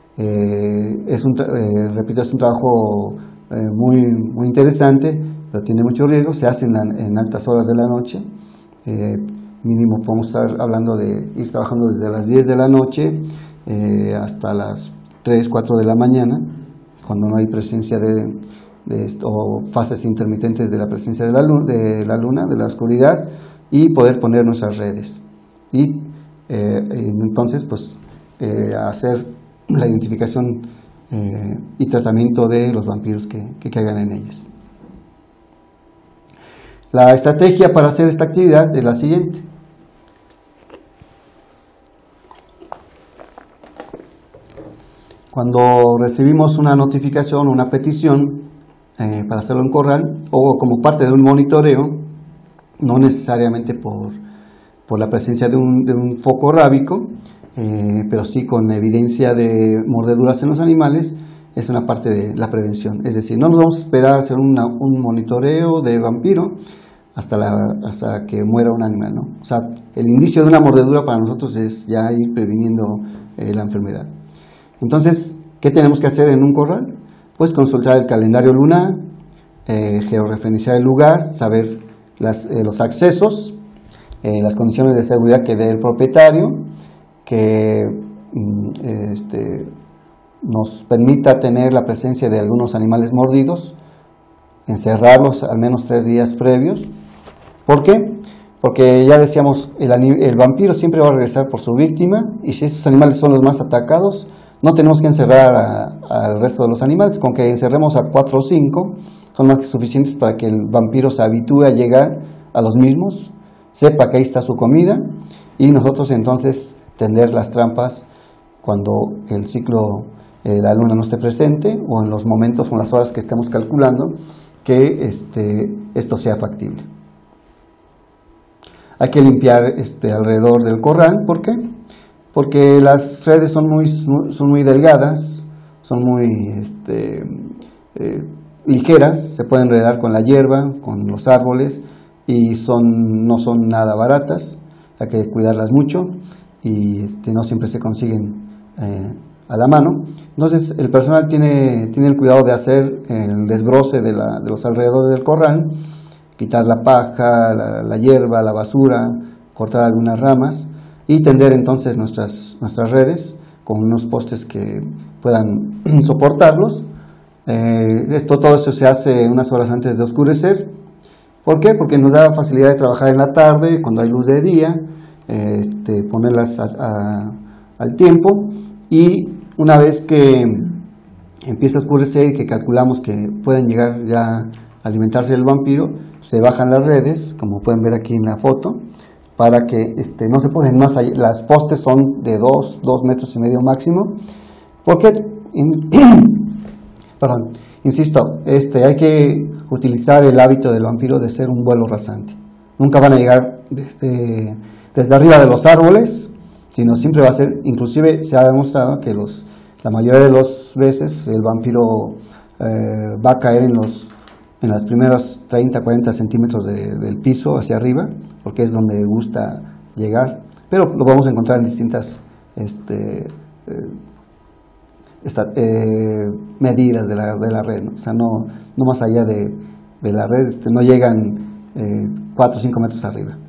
Repito, es un trabajo muy interesante, pero tiene mucho riesgo. Se hace en altas horas de la noche. Mínimo podemos estar hablando de ir trabajando desde las 10 de la noche hasta las 3, 4 de la mañana, cuando no hay presencia o fases intermitentes de la presencia de la luna, de la oscuridad, y poder poner nuestras redes. Y entonces, pues, hacer la identificación y tratamiento de los vampiros que caigan en ellas. La estrategia para hacer esta actividad es la siguiente. Cuando recibimos una notificación, una petición para hacerlo en corral, o como parte de un monitoreo, no necesariamente por la presencia de un foco rábico, pero sí con evidencia de mordeduras en los animales, es una parte de la prevención. Es decir, no nos vamos a esperar a hacer un monitoreo de vampiro hasta que muera un animal, ¿no? O sea, el inicio de una mordedura para nosotros es ya ir previniendo la enfermedad. Entonces, ¿qué tenemos que hacer en un corral? Pues consultar el calendario lunar, georreferenciar el lugar, saber los accesos, las condiciones de seguridad que dé el propietario, que nos permita tener la presencia de algunos animales mordidos, encerrarlos al menos 3 días previos. ¿Por qué? Porque ya decíamos, el vampiro siempre va a regresar por su víctima, y si estos animales son los más atacados, no tenemos que encerrar al resto de los animales. Con que encerremos a 4 o 5 son más que suficientes para que el vampiro se habitúe a llegar a los mismos, sepa que ahí está su comida, y nosotros entonces tender las trampas cuando el ciclo, la luna no esté presente, o en los momentos o en las horas que estemos calculando que esto sea factible. Hay que limpiar alrededor del corral. ¿Por qué? Porque las redes son muy delgadas, son muy ligeras, se pueden enredar con la hierba, con los árboles, y no son nada baratas, hay que cuidarlas mucho, y no siempre se consiguen a la mano. Entonces el personal tiene el cuidado de hacer el desbroce de los alrededores del corral, quitar la paja, la hierba, la basura, cortar algunas ramas, y tender entonces nuestras redes con unos postes que puedan soportarlos. Todo eso se hace unas horas antes de oscurecer. ¿Por qué? Porque nos da facilidad de trabajar en la tarde, cuando hay luz de día, ponerlas al tiempo, y una vez que empieza a oscurecer y que calculamos que pueden llegar ya a alimentarse del vampiro, se bajan las redes, como pueden ver aquí en la foto, para que no se ponen más allá. Las postes son de 2 metros y medio máximo, porque, perdón, insisto, hay que utilizar el hábito del vampiro de ser un vuelo rasante. Nunca van a llegar desde arriba de los árboles, sino siempre va a ser, inclusive se ha demostrado que la mayoría de las veces el vampiro va a caer en las primeras 30-40 centímetros del piso hacia arriba, porque es donde gusta llegar, pero lo vamos a encontrar en distintas medidas de la red, ¿no? O sea, no más allá de la red, no llegan 4 o 5 metros arriba.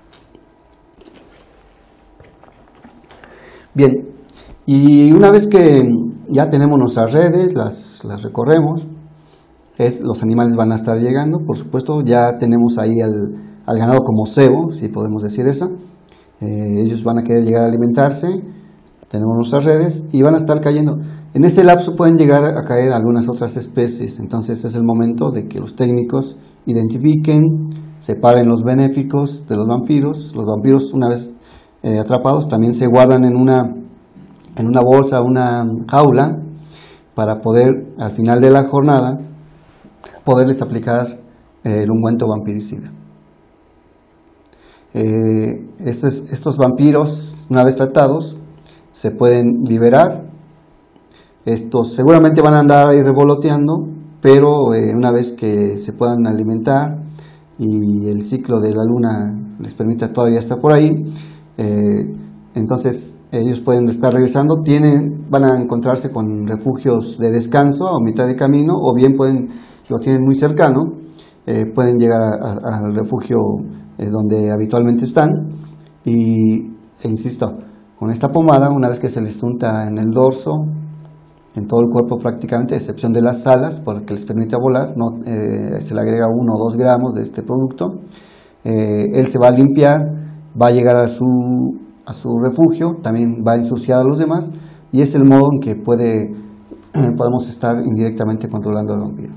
Bien, y una vez que ya tenemos nuestras redes, las recorremos, los animales van a estar llegando, por supuesto. Ya tenemos ahí al ganado como cebo, si podemos decir eso. Ellos van a querer llegar a alimentarse, tenemos nuestras redes y van a estar cayendo. En ese lapso pueden llegar a caer algunas otras especies, entonces es el momento de que los técnicos identifiquen, separen los benéficos de los vampiros. Los vampiros, una vez atrapados, también se guardan en una bolsa, una jaula, para poder al final de la jornada poderles aplicar el ungüento vampiricida. Estos vampiros, una vez tratados, se pueden liberar. Estos seguramente van a andar ahí revoloteando, pero una vez que se puedan alimentar y el ciclo de la luna les permita todavía estar por ahí, entonces ellos pueden estar regresando, van a encontrarse con refugios de descanso a mitad de camino, o bien lo tienen muy cercano, pueden llegar al refugio donde habitualmente están, e insisto, con esta pomada, una vez que se les unta en el dorso, en todo el cuerpo prácticamente, a excepción de las alas, porque les permite volar, se le agrega 1 o 2 gramos de este producto, él se va a limpiar, va a llegar a su refugio, también va a ensuciar a los demás, y es el modo en que podemos estar indirectamente controlando al vampiro.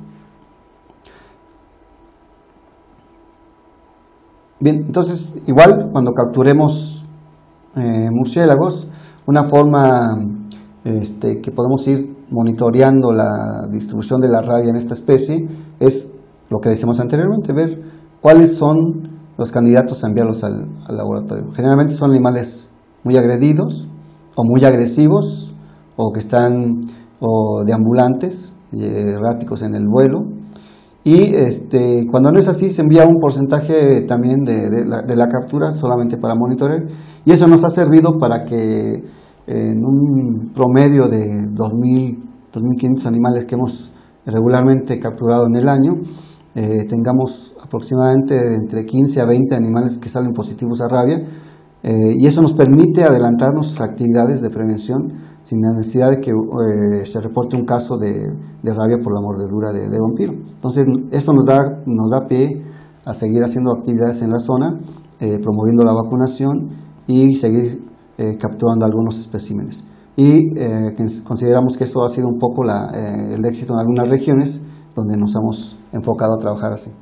Bien, entonces igual cuando capturemos murciélagos, una forma que podemos ir monitoreando la distribución de la rabia en esta especie es lo que decíamos anteriormente, ver cuáles son los candidatos a enviarlos al laboratorio. Generalmente son animales muy agredidos o muy agresivos, o que están o deambulantes, erráticos en el vuelo. Y cuando no es así, se envía un porcentaje también de la captura solamente para monitorear, y eso nos ha servido para que en un promedio de 2.500 animales que hemos regularmente capturado en el año, tengamos aproximadamente entre 15 a 20 animales que salen positivos a rabia, y eso nos permite adelantarnos actividades de prevención sin la necesidad de que se reporte un caso de rabia por la mordedura de vampiro. Entonces, esto nos da pie a seguir haciendo actividades en la zona, promoviendo la vacunación y seguir capturando algunos especímenes. Y consideramos que esto ha sido un poco el éxito en algunas regiones donde nos hemos enfocado a trabajar así.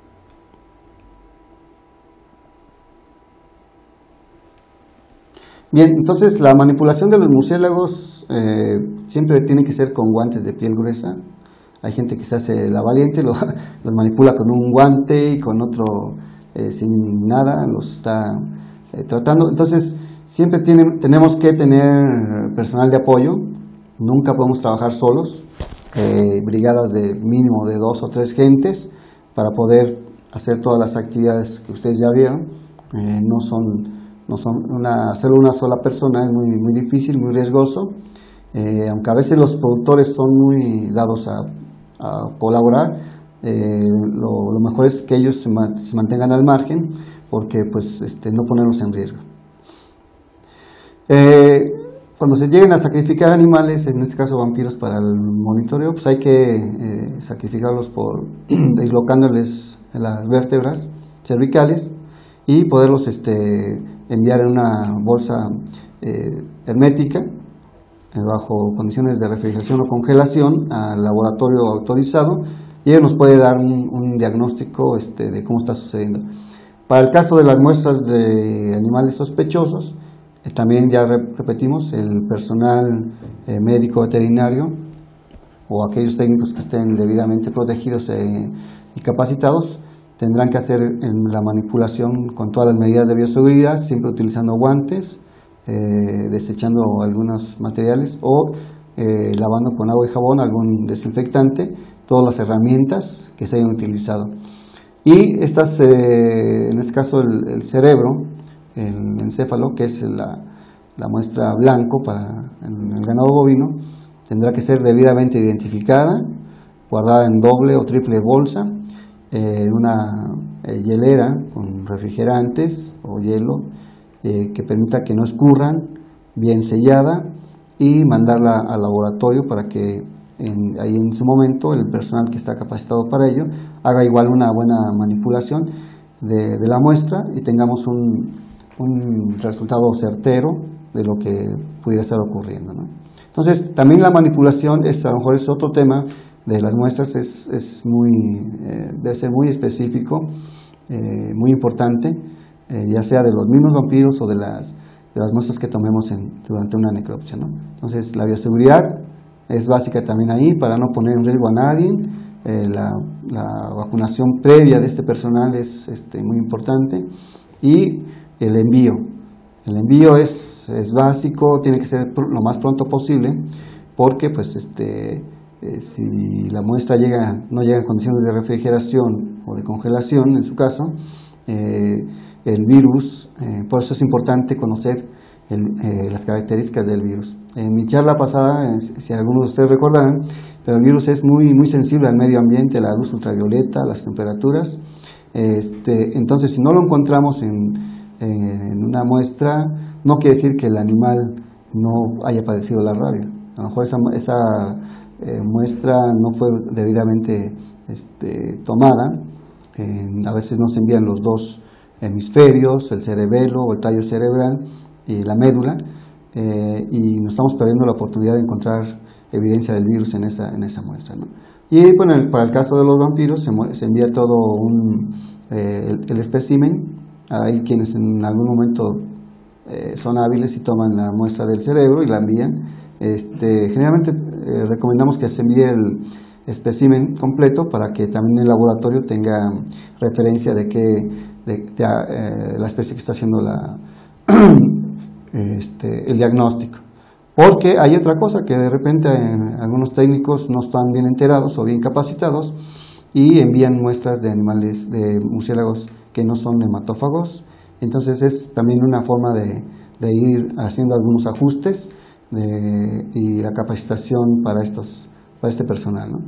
Bien, entonces la manipulación de los murciélagos siempre tiene que ser con guantes de piel gruesa. Hay gente que se hace la valiente, los manipula con un guante y con otro sin nada, los está tratando. Entonces siempre tenemos que tener personal de apoyo, nunca podemos trabajar solos, brigadas de mínimo de 2 o 3 gentes para poder hacer todas las actividades que ustedes ya vieron. Hacerlo una sola persona es muy, muy difícil, muy riesgoso, aunque a veces los productores son muy dados a colaborar. Lo mejor es que ellos se mantengan al margen, porque pues no ponerlos en riesgo. Cuando se lleguen a sacrificar animales, en este caso vampiros para el monitoreo, pues hay que sacrificarlos dislocándoles las vértebras cervicales y poderlos enviar en una bolsa hermética bajo condiciones de refrigeración o congelación al laboratorio autorizado, y ello nos puede dar un diagnóstico de cómo está sucediendo. Para el caso de las muestras de animales sospechosos, también ya repetimos, el personal médico veterinario o aquellos técnicos que estén debidamente protegidos y capacitados tendrán que hacer la manipulación con todas las medidas de bioseguridad, siempre utilizando guantes, desechando algunos materiales o lavando con agua y jabón algún desinfectante, todas las herramientas que se hayan utilizado. Y estas, en este caso el cerebro, el encéfalo, que es la muestra blanco en el ganado bovino, tendrá que ser debidamente identificada, guardada en doble o triple bolsa, en una hielera con refrigerantes o hielo que permita que no escurran, bien sellada, y mandarla al laboratorio para que ahí en su momento el personal que está capacitado para ello haga igual una buena manipulación de la muestra y tengamos un resultado certero de lo que pudiera estar ocurriendo, ¿no? Entonces, también la manipulación a lo mejor es otro tema de las muestras, debe ser muy específico, muy importante, ya sea de los mismos vampiros o de las muestras que tomemos durante una necropsia, ¿no? Entonces, la bioseguridad es básica también ahí para no poner en riesgo a nadie. La vacunación previa de este personal es muy importante, y el envío es básico, tiene que ser lo más pronto posible, porque pues si la muestra no llega en condiciones de refrigeración o de congelación, en su caso, el virus, por eso es importante conocer las características del virus. En mi charla pasada, si algunos de ustedes recordarán, pero el virus es muy, muy sensible al medio ambiente, a la luz ultravioleta, a las temperaturas. Entonces, si no lo encontramos en una muestra, no quiere decir que el animal no haya padecido la rabia. A lo mejor esa muestra no fue debidamente tomada. A veces no se envían los dos hemisferios, el cerebelo o el tallo cerebral y la médula, y nos estamos perdiendo la oportunidad de encontrar evidencia del virus en esa muestra, ¿no? Y bueno, para el caso de los vampiros se envía todo el espécimen. Hay quienes en algún momento son hábiles y toman la muestra del cerebro y la envían. Generalmente recomendamos que se envíe el espécimen completo para que también el laboratorio tenga referencia de la especie que está haciendo el diagnóstico. Porque hay otra cosa, que de repente algunos técnicos no están bien enterados o bien capacitados y envían muestras de animales, de murciélagos que no son hematófagos. Entonces es también una forma de ir haciendo algunos ajustes y la capacitación para este personal, ¿no?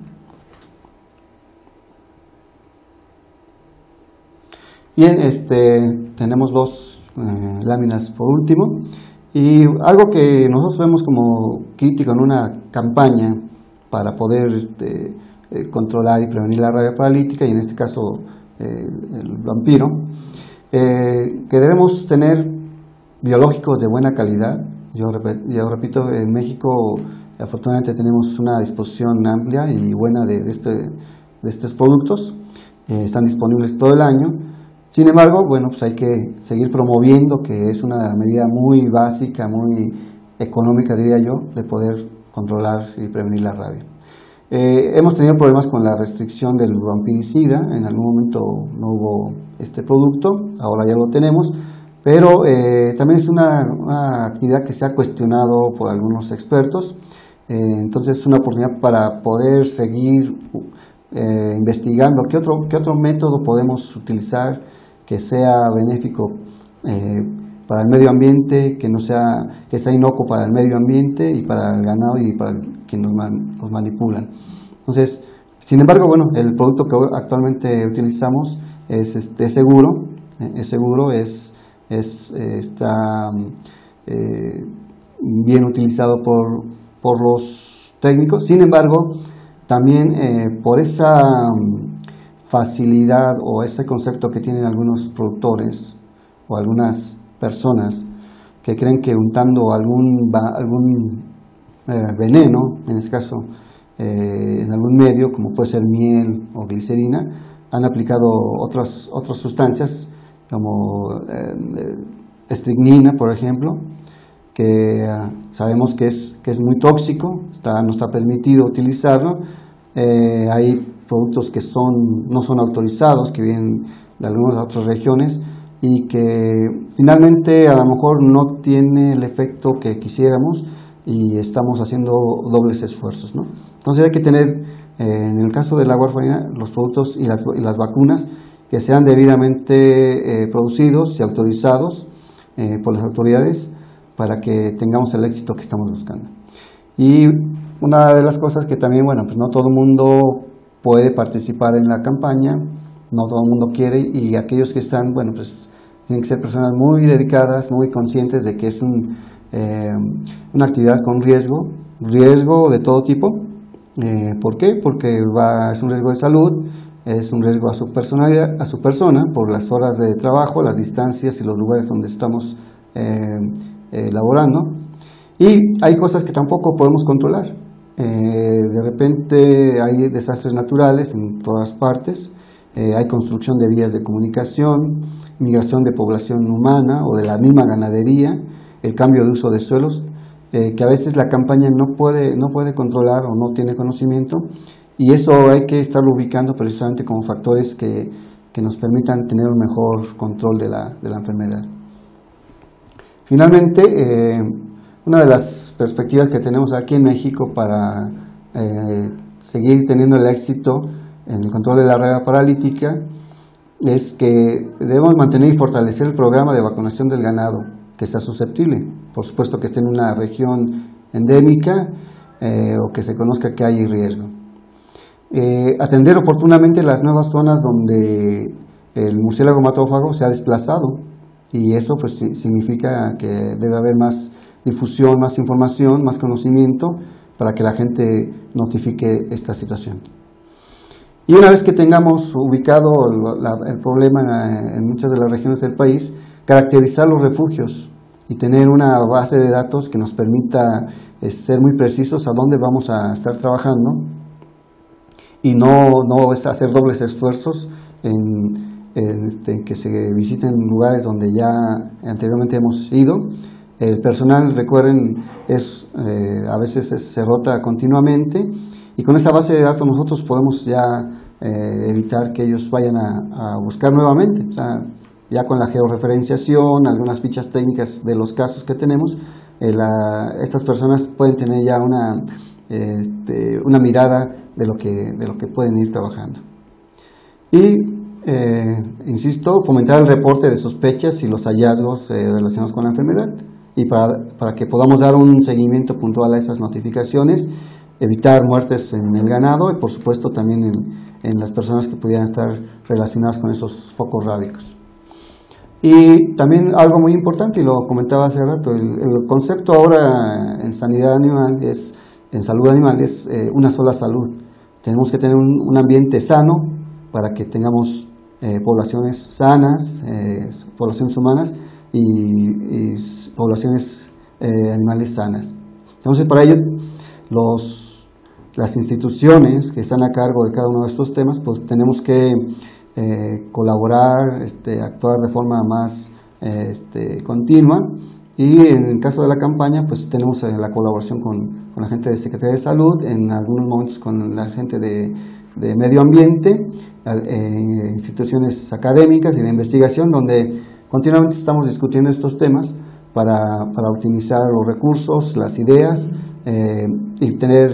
Bien, tenemos dos láminas por último. Y algo que nosotros vemos como crítico en una campaña para poder controlar y prevenir la rabia paralítica, y en este caso el vampiro, que debemos tener biológicos de buena calidad. Yo repito, en México afortunadamente tenemos una disposición amplia y buena de estos productos, están disponibles todo el año. Sin embargo, bueno, pues hay que seguir promoviendo, que es una medida muy básica, muy económica, diría yo, de poder controlar y prevenir la rabia. Hemos tenido problemas con la restricción del vampiricida. En algún momento no hubo este producto, ahora ya lo tenemos, pero también es una actividad que se ha cuestionado por algunos expertos. Entonces es una oportunidad para poder seguir investigando qué otro método podemos utilizar que sea benéfico para el medio ambiente, que sea inocuo para el medio ambiente y para el ganado y para quienes nos manipulan. Entonces, sin embargo, bueno, el producto que actualmente utilizamos es seguro, está bien utilizado por los técnicos. Sin embargo, también por esa facilidad o ese concepto que tienen algunos productores o algunas personas que creen que untando algún veneno, en este caso en algún medio, como puede ser miel o glicerina, han aplicado otras sustancias como estricnina, por ejemplo, que sabemos que es muy tóxico, no está permitido utilizarlo. Hay productos que no son autorizados, que vienen de algunas otras regiones y que finalmente a lo mejor no tiene el efecto que quisiéramos y estamos haciendo dobles esfuerzos, ¿no? Entonces hay que tener, en el caso de la warfarina, los productos y las vacunas que sean debidamente producidos y autorizados por las autoridades para que tengamos el éxito que estamos buscando. Y una de las cosas que también, bueno, pues no todo el mundo puede participar en la campaña, no todo el mundo quiere, y aquellos que están, bueno, pues tienen que ser personas muy dedicadas, muy conscientes de que es una actividad con riesgo de todo tipo. ¿Por qué? Porque es un riesgo de salud, es un riesgo a su personalidad, a su persona, por las horas de trabajo, las distancias y los lugares donde estamos laborando. Y hay cosas que tampoco podemos controlar. De repente hay desastres naturales en todas partes, hay construcción de vías de comunicación, migración de población humana o de la misma ganadería, el cambio de uso de suelos, que a veces la campaña no puede controlar o no tiene conocimiento, y eso hay que estarlo ubicando precisamente como factores que nos permitan tener un mejor control de la enfermedad. Finalmente, una de las perspectivas que tenemos aquí en México para seguir teniendo el éxito en el control de la rabia paralítica es que debemos mantener y fortalecer el programa de vacunación del ganado que sea susceptible, por supuesto que esté en una región endémica o que se conozca que hay riesgo. Atender oportunamente las nuevas zonas donde el murciélago hematófago se ha desplazado, y eso pues significa que debe haber más difusión, más información, más conocimiento para que la gente notifique esta situación. Y una vez que tengamos ubicado el problema en muchas de las regiones del país, caracterizar los refugios y tener una base de datos que nos permita ser muy precisos a dónde vamos a estar trabajando y no hacer dobles esfuerzos en que se visiten lugares donde ya anteriormente hemos ido. El personal, recuerden, a veces se rota continuamente, y con esa base de datos nosotros podemos ya evitar que ellos vayan a buscar nuevamente. O sea, ya con la georreferenciación, algunas fichas técnicas de los casos que tenemos, estas personas pueden tener ya una mirada de lo que pueden ir trabajando. Y, insisto, fomentar el reporte de sospechas y los hallazgos relacionados con la enfermedad, y para que podamos dar un seguimiento puntual a esas notificaciones, evitar muertes en el ganado y por supuesto también en las personas que pudieran estar relacionadas con esos focos rábicos. Y también algo muy importante, y lo comentaba hace rato, el concepto ahora en sanidad animal en salud animal es una sola salud. Tenemos que tener un ambiente sano para que tengamos poblaciones sanas, poblaciones humanas y poblaciones animales sanas. Entonces, para ello, las instituciones que están a cargo de cada uno de estos temas, pues tenemos que colaborar, actuar de forma más continua, y en el caso de la campaña, pues tenemos la colaboración con la gente de Secretaría de Salud, en algunos momentos con la gente de Medio Ambiente, instituciones académicas y de investigación, donde continuamente estamos discutiendo estos temas para optimizar los recursos, las ideas, y tener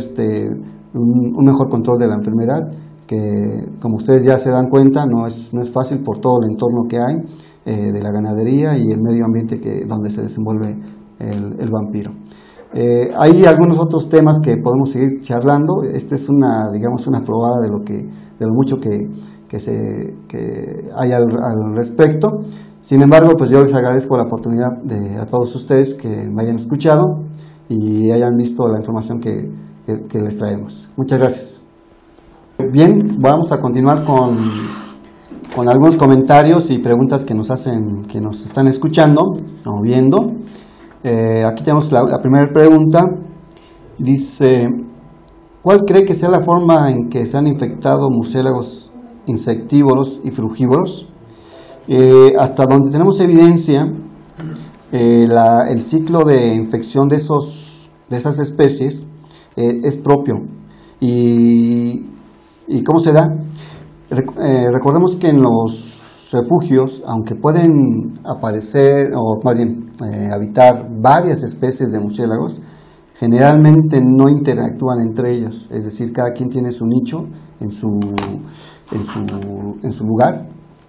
un mejor control de la enfermedad, que como ustedes ya se dan cuenta no es fácil por todo el entorno que hay de la ganadería y el medio ambiente donde se desenvuelve el vampiro. Hay algunos otros temas que podemos seguir charlando. Esta es una probada de lo mucho que hay al respecto. Sin embargo, pues yo les agradezco la oportunidad a todos ustedes que me hayan escuchado y hayan visto la información que les traemos. Muchas gracias. Bien, vamos a continuar con algunos comentarios y preguntas que nos están escuchando o viendo. Aquí tenemos la primera pregunta. Dice: ¿cuál cree que sea la forma en que se han infectado murciélagos insectívoros y frugívoros? Hasta donde tenemos evidencia, el ciclo de infección de esas especies es propio. ¿Y cómo se da? Recordemos que en los refugios, aunque pueden aparecer, o más bien habitar varias especies de murciélagos, generalmente no interactúan entre ellos, es decir, cada quien tiene su nicho en su lugar.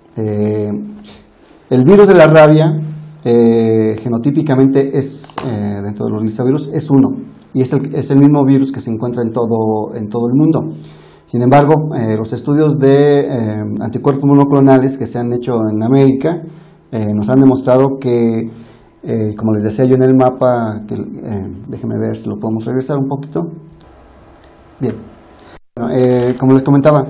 El virus de la rabia, genotípicamente dentro de los lisavirus, es uno, y es el mismo virus que se encuentra en todo el mundo. Sin embargo, los estudios de anticuerpos monoclonales que se han hecho en América nos han demostrado que, como les decía yo en el mapa, déjenme ver si lo podemos regresar un poquito. Bien, bueno, como les comentaba,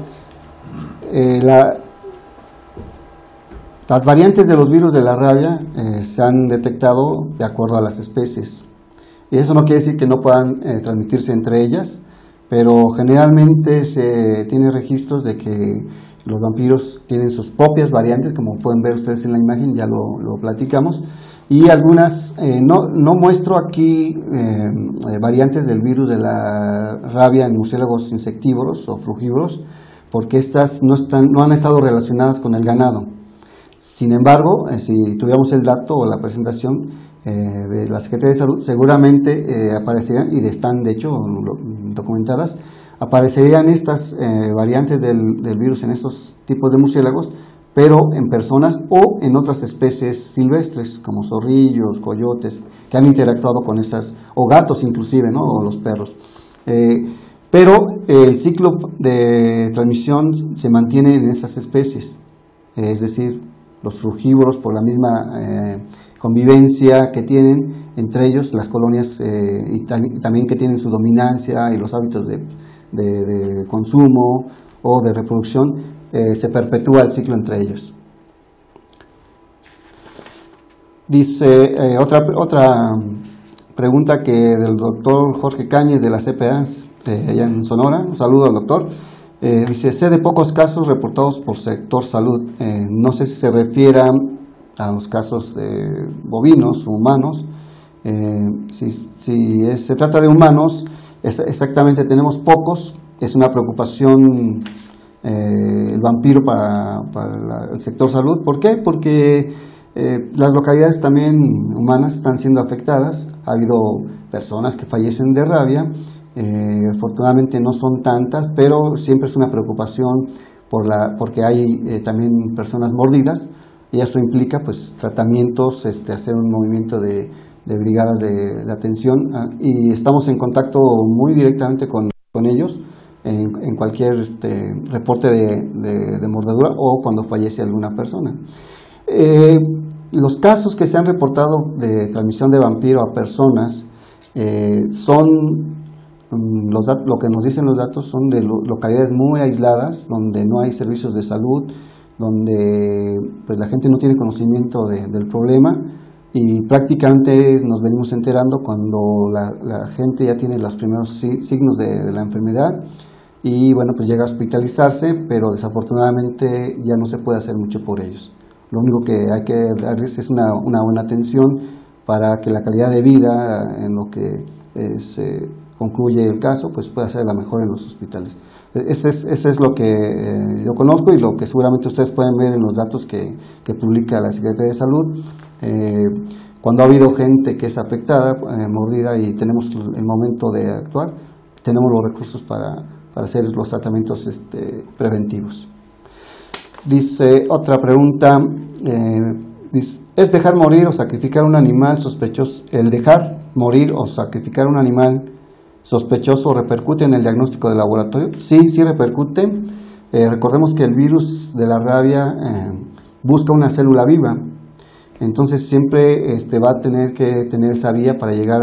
las variantes de los virus de la rabia se han detectado de acuerdo a las especies. Y eso no quiere decir que no puedan transmitirse entre ellas, pero generalmente se tiene registros de que los vampiros tienen sus propias variantes, como pueden ver ustedes en la imagen, ya lo platicamos, y algunas, no muestro aquí variantes del virus de la rabia en murciélagos insectívoros o frugívoros, porque estas no han estado relacionadas con el ganado. Sin embargo, si tuviéramos el dato o la presentación de la Secretaría de Salud, seguramente aparecerían, y están de hecho documentadas, aparecerían estas variantes del virus en estos tipos de murciélagos, pero en personas o en otras especies silvestres, como zorrillos, coyotes, que han interactuado con esas, o gatos inclusive, ¿no? O los perros. Pero el ciclo de transmisión se mantiene en esas especies, es decir, los frugívoros, por la misma convivencia que tienen entre ellos, las colonias, y también que tienen su dominancia y los hábitos de consumo o de reproducción, se perpetúa el ciclo entre ellos. Dice otra pregunta del doctor Jorge Cáñez de la CPA, allá en Sonora. Un saludo al doctor. Dice: sé de pocos casos reportados por sector salud. No sé si se refiere a los casos de bovinos o humanos. Si se trata de humanos, exactamente tenemos pocos. Es una preocupación el vampiro para el sector salud. ¿Por qué? Porque Las localidades también humanas están siendo afectadas. Ha habido personas que fallecen de rabia. Afortunadamente no son tantas, pero siempre es una preocupación porque hay también personas mordidas, y eso implica pues tratamientos, hacer un movimiento de brigadas de atención, y estamos en contacto muy directamente con ellos en cualquier reporte de mordedura o cuando fallece alguna persona. Los casos que se han reportado de transmisión de vampiro a personas son, lo que nos dicen los datos, son de localidades muy aisladas, donde no hay servicios de salud, donde pues, la gente no tiene conocimiento del problema, y prácticamente nos venimos enterando cuando la gente ya tiene los primeros signos de la enfermedad, y bueno, pues llega a hospitalizarse, pero desafortunadamente ya no se puede hacer mucho por ellos. Lo único que hay que darles es una buena atención para que la calidad de vida, en lo que se concluye el caso, pues pueda ser la mejor en los hospitales. Ese es lo que yo conozco, y lo que seguramente ustedes pueden ver en los datos que publica la Secretaría de Salud. Cuando ha habido gente que es afectada, mordida, y tenemos el momento de actuar, tenemos los recursos para hacer los tratamientos preventivos. Dice otra pregunta, ¿es dejar morir o sacrificar un animal sospechoso? ¿El dejar morir o sacrificar un animal sospechoso repercute en el diagnóstico de laboratorio? Sí, sí repercute. Recordemos que el virus de la rabia busca una célula viva, entonces siempre va a tener que tener esa vía para llegar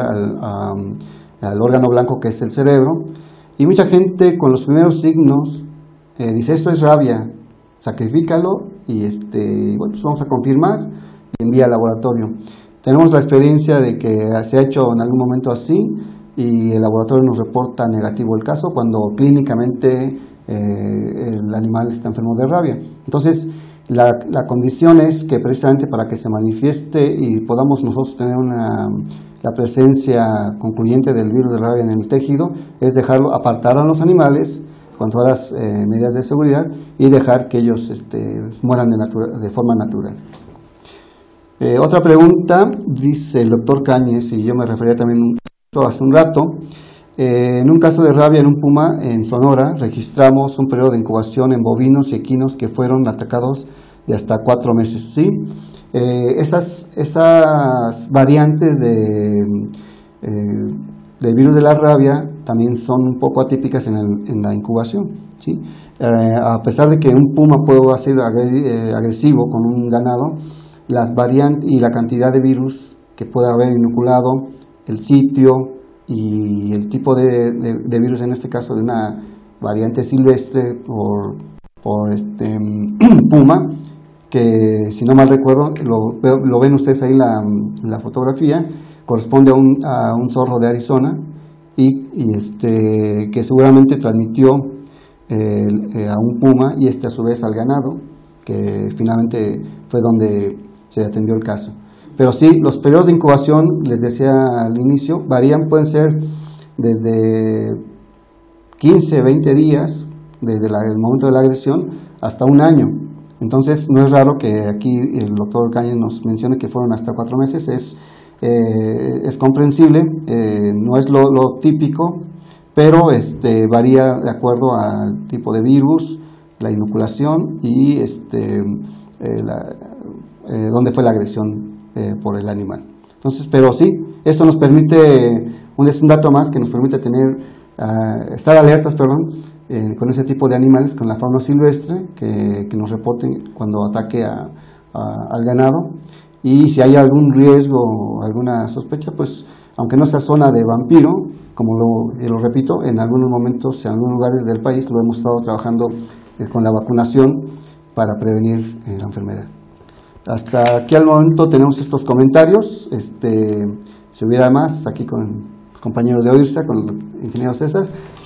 al órgano blanco, que es el cerebro, y mucha gente con los primeros signos dice, esto es rabia, sacrifícalo, y bueno, pues vamos a confirmar, y envía al laboratorio. Tenemos la experiencia de que se ha hecho en algún momento así, y el laboratorio nos reporta negativo el caso, cuando clínicamente el animal está enfermo de rabia. Entonces, la condición es que precisamente para que se manifieste y podamos nosotros tener la presencia concluyente del virus de rabia en el tejido, es dejarlo, apartar a los animales con todas las medidas de seguridad, y dejar que ellos mueran de forma natural. Otra pregunta, dice el doctor Cáñez, y yo me refería también hace un rato, en un caso de rabia en un puma en Sonora, registramos un periodo de incubación en bovinos y equinos que fueron atacados de hasta 4 meses. ¿Sí? Esas variantes del virus de la rabia también son un poco atípicas en la incubación. ¿Sí? A pesar de que un puma puede ser agresivo con un ganado, las variantes y la cantidad de virus que puede haber inoculado, el sitio y el tipo de virus, en este caso de una variante silvestre por puma, que si no mal recuerdo, lo ven ustedes ahí en la fotografía, corresponde a un zorro de Arizona, y que seguramente transmitió a un puma, y a su vez al ganado, que finalmente fue donde se atendió el caso. Pero sí, los periodos de incubación, les decía al inicio, varían, pueden ser desde 15, 20 días, desde el momento de la agresión, hasta un año. Entonces, no es raro que aquí el doctor Cáñez nos mencione que fueron hasta 4 meses, es comprensible, no es lo típico, pero varía de acuerdo al tipo de virus, la inoculación y dónde fue la agresión por el animal. Entonces, pero sí, esto nos permite, es un dato más que nos permite estar alertas, con ese tipo de animales, con la fauna silvestre, que nos reporten cuando ataque al ganado, y si hay algún riesgo o alguna sospecha, pues aunque no sea zona de vampiro, como lo repito, en algunos momentos, en algunos lugares del país lo hemos estado trabajando con la vacunación para prevenir la enfermedad. Hasta aquí al momento tenemos estos comentarios. Si hubiera más, aquí con los compañeros de OIRSA, con el ingeniero César,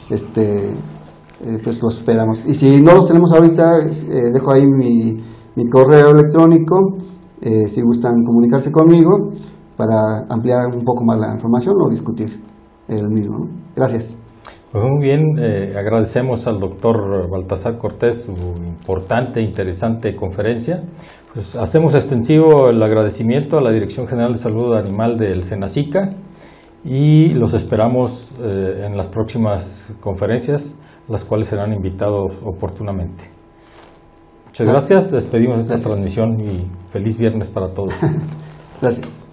pues los esperamos. Y si no los tenemos ahorita, dejo ahí mi correo electrónico, si gustan comunicarse conmigo para ampliar un poco más la información o discutir el mismo, ¿no? Gracias. Pues muy bien, agradecemos al doctor Baltasar Cortés su importante e interesante conferencia. Pues hacemos extensivo el agradecimiento a la Dirección General de Salud Animal del SENASICA y los esperamos en las próximas conferencias, las cuales serán invitados oportunamente. Muchas gracias, despedimos esta transmisión y feliz viernes para todos. Gracias.